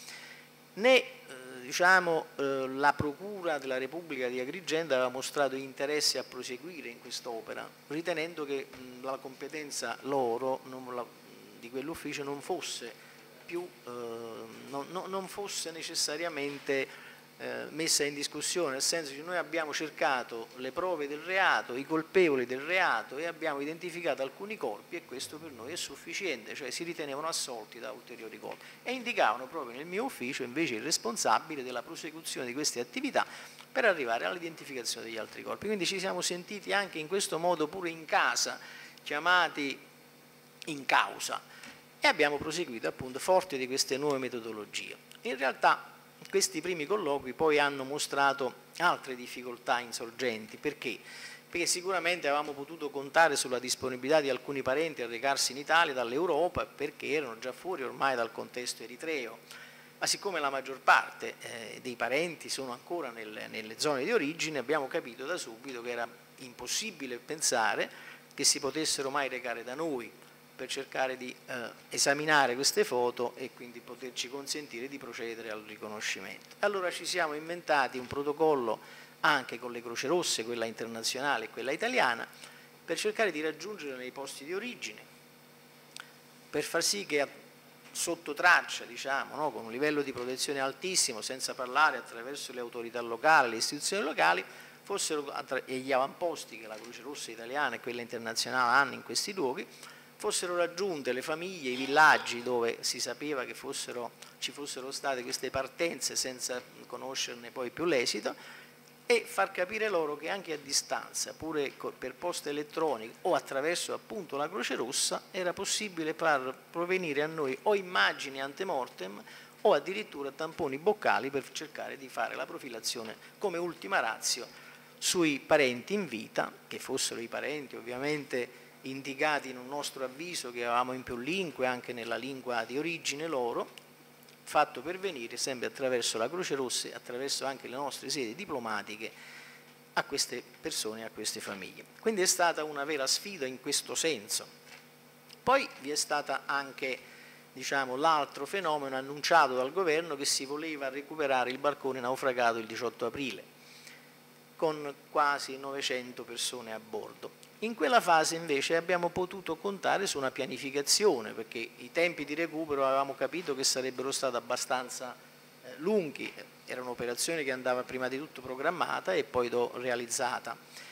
[SPEAKER 5] Né eh, diciamo, eh, la Procura della Repubblica di Agrigento aveva mostrato interesse a proseguire in quest'opera, ritenendo che mh, la competenza loro, non, la, di quell'ufficio, non fosse più, eh, non, non fosse necessariamente eh, messa in discussione, nel senso che noi abbiamo cercato le prove del reato, i colpevoli del reato e abbiamo identificato alcuni corpi e questo per noi è sufficiente, cioè si ritenevano assolti da ulteriori colpi e indicavano proprio nel mio ufficio invece il responsabile della prosecuzione di queste attività per arrivare all'identificazione degli altri corpi. Quindi ci siamo sentiti anche in questo modo pure in casa, chiamati in causa e abbiamo proseguito appunto forte di queste nuove metodologie. In realtà questi primi colloqui poi hanno mostrato altre difficoltà insorgenti, perché? Perché sicuramente avevamo potuto contare sulla disponibilità di alcuni parenti a recarsi in Italia dall'Europa perché erano già fuori ormai dal contesto eritreo, ma siccome la maggior parte eh, dei parenti sono ancora nel, nelle zone di origine abbiamo capito da subito che era impossibile pensare che si potessero mai recare da noi per cercare di eh, esaminare queste foto e quindi poterci consentire di procedere al riconoscimento. Allora ci siamo inventati un protocollo anche con le Croce Rosse, quella internazionale e quella italiana, per cercare di raggiungere nei posti di origine, per far sì che sotto traccia, diciamo, no, con un livello di protezione altissimo, senza parlare attraverso le autorità locali, le istituzioni locali, fossero, e gli avamposti che la Croce Rossa italiana e quella internazionale hanno in questi luoghi, fossero raggiunte le famiglie, i villaggi dove si sapeva che fossero, ci fossero state queste partenze senza conoscerne poi più l'esito e far capire loro che anche a distanza, pure per posta elettronica o attraverso appunto la Croce Rossa, era possibile far provenire a noi o immagini antemortem o addirittura tamponi boccali per cercare di fare la profilazione come ultima ratio sui parenti in vita, che fossero i parenti ovviamente indicati in un nostro avviso che avevamo in più lingue, anche nella lingua di origine loro, fatto pervenire sempre attraverso la Croce Rossa e attraverso anche le nostre sedi diplomatiche a queste persone e a queste famiglie. Quindi è stata una vera sfida in questo senso. Poi vi è stata anche, diciamo, l'altro fenomeno annunciato dal governo che si voleva recuperare il barcone naufragato il diciotto aprile, con quasi novecento persone a bordo. In quella fase invece abbiamo potuto contare su una pianificazione, perché i tempi di recupero avevamo capito che sarebbero stati abbastanza eh, lunghi, era un'operazione che andava prima di tutto programmata e poi realizzata.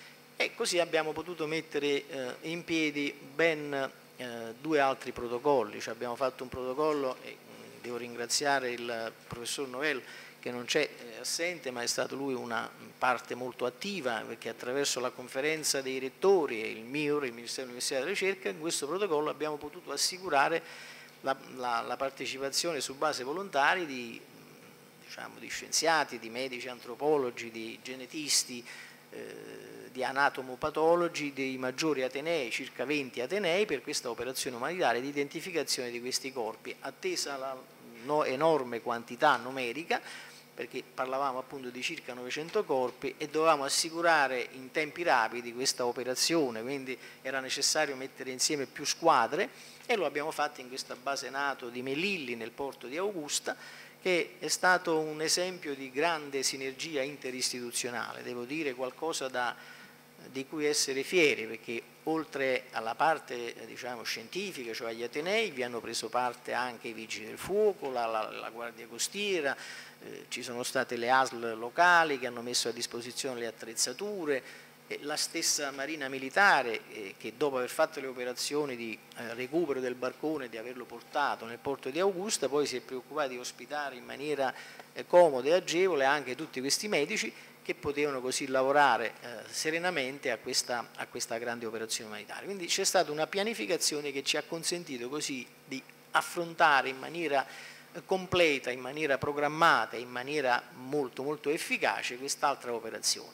[SPEAKER 5] E così abbiamo potuto mettere eh, in piedi ben eh, due altri protocolli, cioè abbiamo fatto un protocollo, e mh, devo ringraziare il professor Novel, che non c'è eh, assente, ma è stato lui una parte molto attiva, perché attraverso la conferenza dei rettori e il M I U R, il Ministero dell'Università e della Ricerca, in questo protocollo abbiamo potuto assicurare la, la, la partecipazione su base volontaria di, diciamo, di scienziati, di medici antropologi, di genetisti, eh, di anatomopatologi, dei maggiori atenei, circa venti atenei, per questa operazione umanitaria di identificazione di questi corpi, attesa la no, enorme quantità numerica, perché parlavamo appunto di circa novecento corpi e dovevamo assicurare in tempi rapidi questa operazione, quindi era necessario mettere insieme più squadre e lo abbiamo fatto in questa base NATO di Melilli nel porto di Augusta, che è stato un esempio di grande sinergia interistituzionale, devo dire qualcosa da, di cui essere fieri, perché oltre alla parte diciamo, scientifica, cioè agli atenei, vi hanno preso parte anche i vigili del fuoco, la, la, la guardia costiera, eh, ci sono state le A S L locali che hanno messo a disposizione le attrezzature, eh, la stessa Marina Militare eh, che dopo aver fatto le operazioni di eh, recupero del barcone e di averlo portato nel porto di Augusta, poi si è preoccupata di ospitare in maniera eh, comoda e agevole anche tutti questi medici che potevano così lavorare eh, serenamente a questa, a questa grande operazione umanitaria. Quindi c'è stata una pianificazione che ci ha consentito così di affrontare in maniera eh, completa, in maniera programmata, in maniera molto molto efficace quest'altra operazione.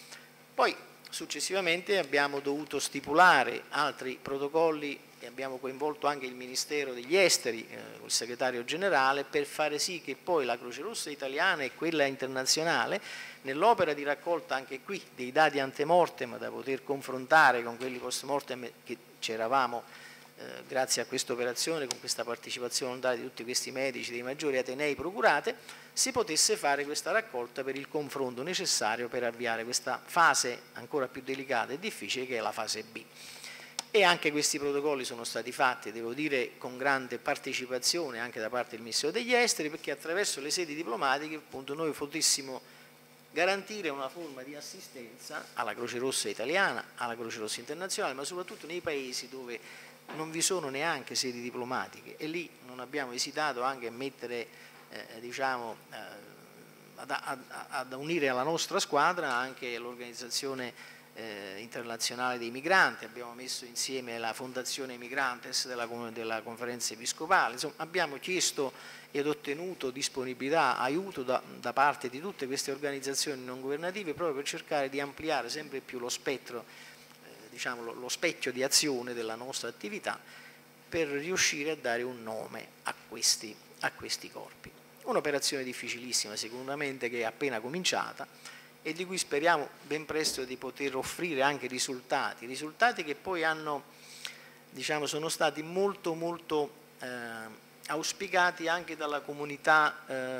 [SPEAKER 5] Poi successivamente abbiamo dovuto stipulare altri protocolli e abbiamo coinvolto anche il Ministero degli Esteri, eh, il segretario generale, per fare sì che poi la Croce Rossa italiana e quella internazionale, nell'opera di raccolta anche qui dei dati antemortem da poter confrontare con quelli post mortem che ci eravamo, eh, grazie a questa operazione, con questa partecipazione volontaria di tutti questi medici dei maggiori atenei procurate, si potesse fare questa raccolta per il confronto necessario per avviare questa fase ancora più delicata e difficile che è la fase B. E anche questi protocolli sono stati fatti, devo dire, con grande partecipazione anche da parte del Ministero degli Esteri, perché attraverso le sedi diplomatiche appunto noi potessimo garantire una forma di assistenza alla Croce Rossa italiana, alla Croce Rossa internazionale, ma soprattutto nei paesi dove non vi sono neanche sedi diplomatiche, e lì non abbiamo esitato anche a mettere, eh, diciamo, eh, ad, ad, ad unire alla nostra squadra anche l'organizzazione Eh, internazionale dei migranti, abbiamo messo insieme la Fondazione Migrantes della, della Conferenza Episcopale, insomma abbiamo chiesto ed ottenuto disponibilità, aiuto da, da parte di tutte queste organizzazioni non governative proprio per cercare di ampliare sempre più lo spettro, eh, diciamo lo, lo specchio di azione della nostra attività per riuscire a dare un nome a questi, a questi corpi. Un'operazione difficilissima sicuramente, che è appena cominciata e di cui speriamo ben presto di poter offrire anche risultati, risultati che poi hanno, diciamo, sono stati molto molto eh, auspicati anche dalla comunità,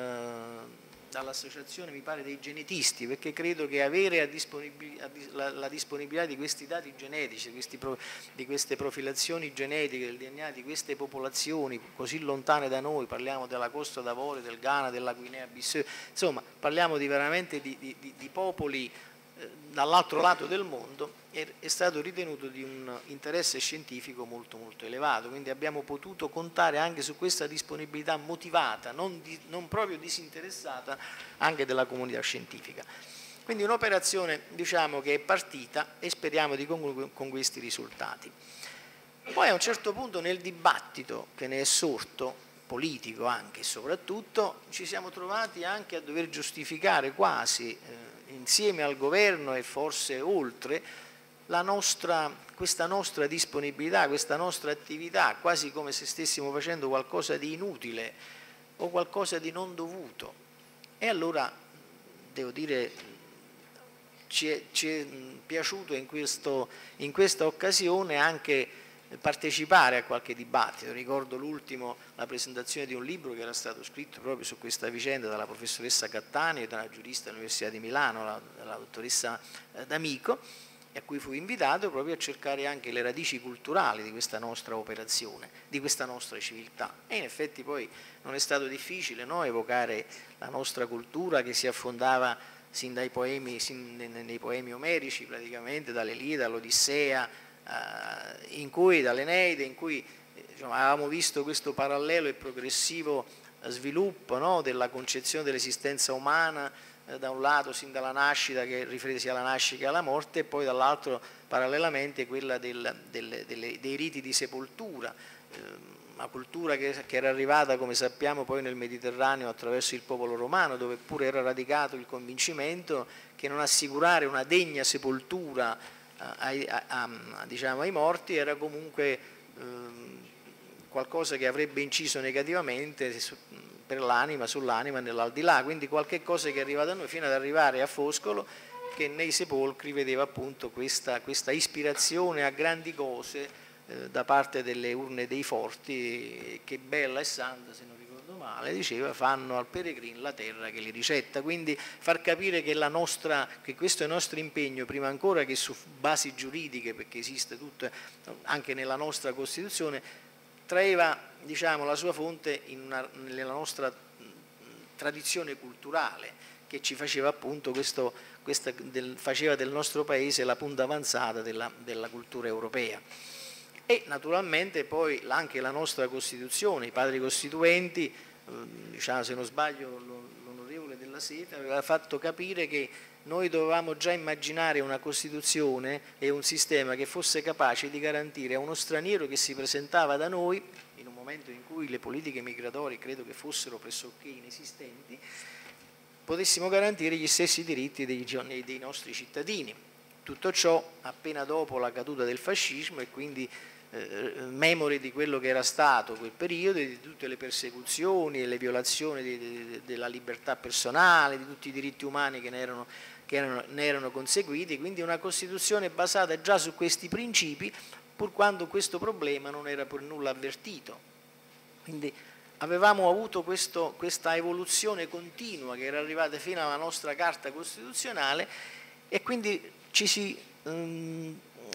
[SPEAKER 5] eh, dall'associazione mi pare dei genetisti, perché credo che avere a disponibilità, la, la disponibilità di questi dati genetici, di, questi pro, di queste profilazioni genetiche del D N A di queste popolazioni così lontane da noi, parliamo della Costa d'Avorio, del Ghana, della Guinea-Bissau, insomma parliamo di veramente di, di, di popoli eh, dall'altro lato del mondo, è, è stato ritenuto di un interesse scientifico molto molto elevato, quindi abbiamo potuto contare anche su questa disponibilità motivata, non, di, non proprio disinteressata, anche della comunità scientifica. Quindi un'operazione, diciamo, che è partita e speriamo di concludere con questi risultati. Poi a un certo punto nel dibattito che ne è sorto, politico anche e soprattutto, ci siamo trovati anche a dover giustificare quasi eh, insieme al governo e forse oltre la nostra, questa nostra disponibilità, questa nostra attività, quasi come se stessimo facendo qualcosa di inutile o qualcosa di non dovuto. E allora devo dire ci è, ci è piaciuto in, questo, in questa occasione anche partecipare a qualche dibattito. Ricordo l'ultimo, la presentazione di un libro che era stato scritto proprio su questa vicenda dalla professoressa Cattani e dalla giurista dell'Università di Milano, la, la dottoressa D'Amico, a cui fui invitato proprio a cercare anche le radici culturali di questa nostra operazione, di questa nostra civiltà. E in effetti poi non è stato difficile, no, evocare la nostra cultura che si affondava sin dai poemi, sin nei poemi omerici praticamente, dall'Elide all'Odissea, eh, in cui, dall'Eneide, in cui diciamo, avevamo visto questo parallelo e progressivo sviluppo, no, della concezione dell'esistenza umana, da un lato sin dalla nascita, che riferisce sia alla nascita che alla morte, e poi dall'altro parallelamente quella del, del, delle, dei riti di sepoltura, eh, una cultura che, che era arrivata, come sappiamo, poi nel Mediterraneo attraverso il popolo romano, dove pure era radicato il convincimento che non assicurare una degna sepoltura ai, a, a, a, diciamo, ai morti era comunque eh, qualcosa che avrebbe inciso negativamente su, per l'anima, sull'anima nell'aldilà, quindi qualche cosa che è arrivata a noi fino ad arrivare a Foscolo, che nei sepolcri vedeva appunto questa, questa ispirazione a grandi cose eh, da parte delle urne dei forti, che bella e santa, se non ricordo male, diceva, fanno al peregrino la terra che li ricetta. Quindi far capire che, la nostra, che questo è il nostro impegno, prima ancora che su basi giuridiche, perché esiste tutto anche nella nostra Costituzione, traeva, diciamo, la sua fonte in una, nella nostra tradizione culturale, che ci faceva appunto questo, questa, del, faceva del nostro paese la punta avanzata della, della cultura europea. E naturalmente poi anche la nostra Costituzione, i padri costituenti, eh, diciamo, se non sbaglio l'onorevole Della Seta aveva fatto capire che noi dovevamo già immaginare una Costituzione e un sistema che fosse capace di garantire a uno straniero che si presentava da noi, in un momento in cui le politiche migratorie credo che fossero pressoché inesistenti, potessimo garantire gli stessi diritti dei, dei nostri cittadini. Tutto ciò appena dopo la caduta del fascismo e quindi eh, memore di quello che era stato quel periodo, di tutte le persecuzioni e le violazioni di, di, della libertà personale, di tutti i diritti umani che ne erano che erano, ne erano conseguiti, quindi una Costituzione basata già su questi principi, pur quando questo problema non era per nulla avvertito. Quindi avevamo avuto questo, questa evoluzione continua che era arrivata fino alla nostra Carta Costituzionale, e quindi ci si, um,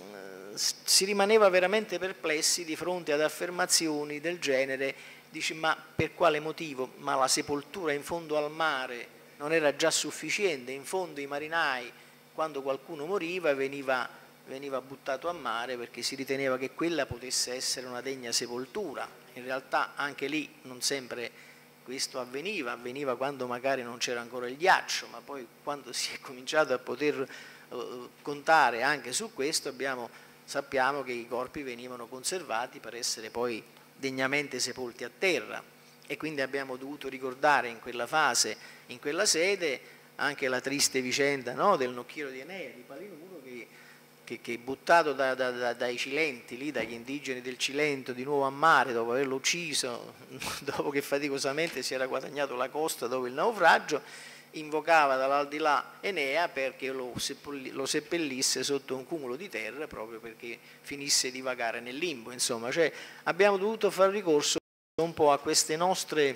[SPEAKER 5] si rimaneva veramente perplessi di fronte ad affermazioni del genere, dici ma per quale motivo? Ma la sepoltura in fondo al mare non era già sufficiente? In fondo i marinai, quando qualcuno moriva, veniva, veniva buttato a mare perché si riteneva che quella potesse essere una degna sepoltura. In realtà anche lì non sempre questo avveniva, avveniva quando magari non c'era ancora il ghiaccio, ma poi quando si è cominciato a poter uh, contare anche su questo abbiamo, sappiamo che i corpi venivano conservati per essere poi degnamente sepolti a terra, e quindi abbiamo dovuto ricordare in quella fase, in quella sede, anche la triste vicenda, no, del nocchiero di Enea, di Palinuro, che Che, che buttato da, da, da, dai Cilenti, lì, dagli indigeni del Cilento, di nuovo a mare dopo averlo ucciso, dopo che faticosamente si era guadagnato la costa dopo il naufragio, invocava dall'aldilà Enea perché lo, lo seppellisse sotto un cumulo di terra proprio perché finisse di vagare nel limbo. Insomma, cioè, abbiamo dovuto fare ricorso un po' a queste nostre,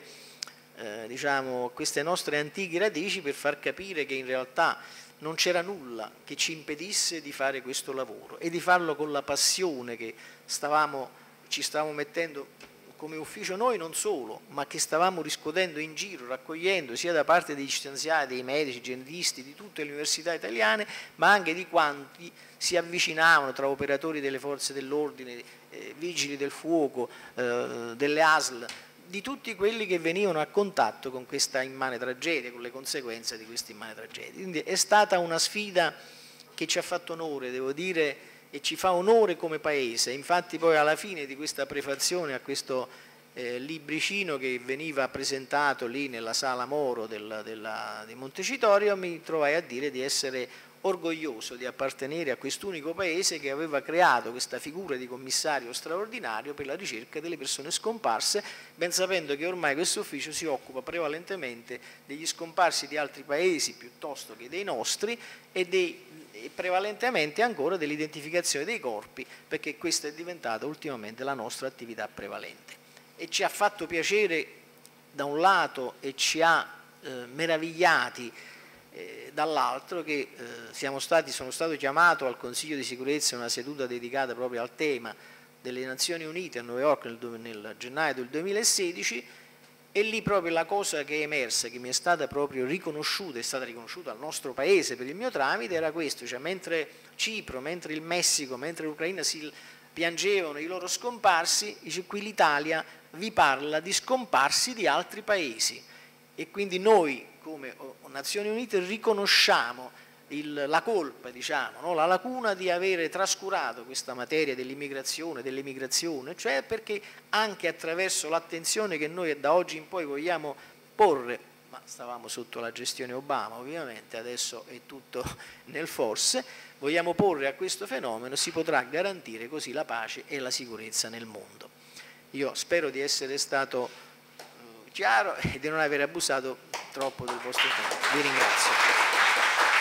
[SPEAKER 5] eh, diciamo, a queste nostre antiche radici per far capire che in realtà non c'era nulla che ci impedisse di fare questo lavoro e di farlo con la passione che stavamo, ci stavamo mettendo come ufficio noi, non solo, ma che stavamo riscuotendo in giro, raccogliendo sia da parte degli scienziati, dei medici, genetisti, di tutte le università italiane, ma anche di quanti si avvicinavano tra operatori delle forze dell'ordine, eh, vigili del fuoco, eh, delle A S L, di tutti quelli che venivano a contatto con questa immane tragedia, con le conseguenze di questa immane tragedia. Quindi è stata una sfida che ci ha fatto onore, devo dire, e ci fa onore come Paese. Infatti poi alla fine di questa prefazione a questo eh, libricino che veniva presentato lì nella sala Moro del, della, di Montecitorio, mi trovai a dire di essere orgoglioso di appartenere a quest'unico paese che aveva creato questa figura di commissario straordinario per la ricerca delle persone scomparse, ben sapendo che ormai questo ufficio si occupa prevalentemente degli scomparsi di altri paesi piuttosto che dei nostri e, dei, e prevalentemente ancora dell'identificazione dei corpi, perché questa è diventata ultimamente la nostra attività prevalente. E ci ha fatto piacere da un lato e ci ha eh, meravigliati Eh, dall'altro che eh, siamo stati, sono stato chiamato al Consiglio di sicurezza in una seduta dedicata proprio al tema delle Nazioni Unite a New York nel, nel gennaio del duemilasedici, e lì proprio la cosa che è emersa, che mi è stata proprio riconosciuta, è stata riconosciuta al nostro paese per il mio tramite, era questo, cioè mentre Cipro, mentre il Messico, mentre l'Ucraina si piangevano i loro scomparsi, dice qui l'Italia vi parla di scomparsi di altri paesi, e quindi noi come Nazioni Unite riconosciamo il, la colpa, diciamo, no? La lacuna di avere trascurato questa materia dell'immigrazione, dell'emigrazione, cioè perché anche attraverso l'attenzione che noi da oggi in poi vogliamo porre, ma stavamo sotto la gestione Obama ovviamente, adesso è tutto nel forse, vogliamo porre a questo fenomeno, si potrà garantire così la pace e la sicurezza nel mondo. Io spero di essere stato chiaro e di non aver abusato troppo del vostro tempo. Vi ringrazio.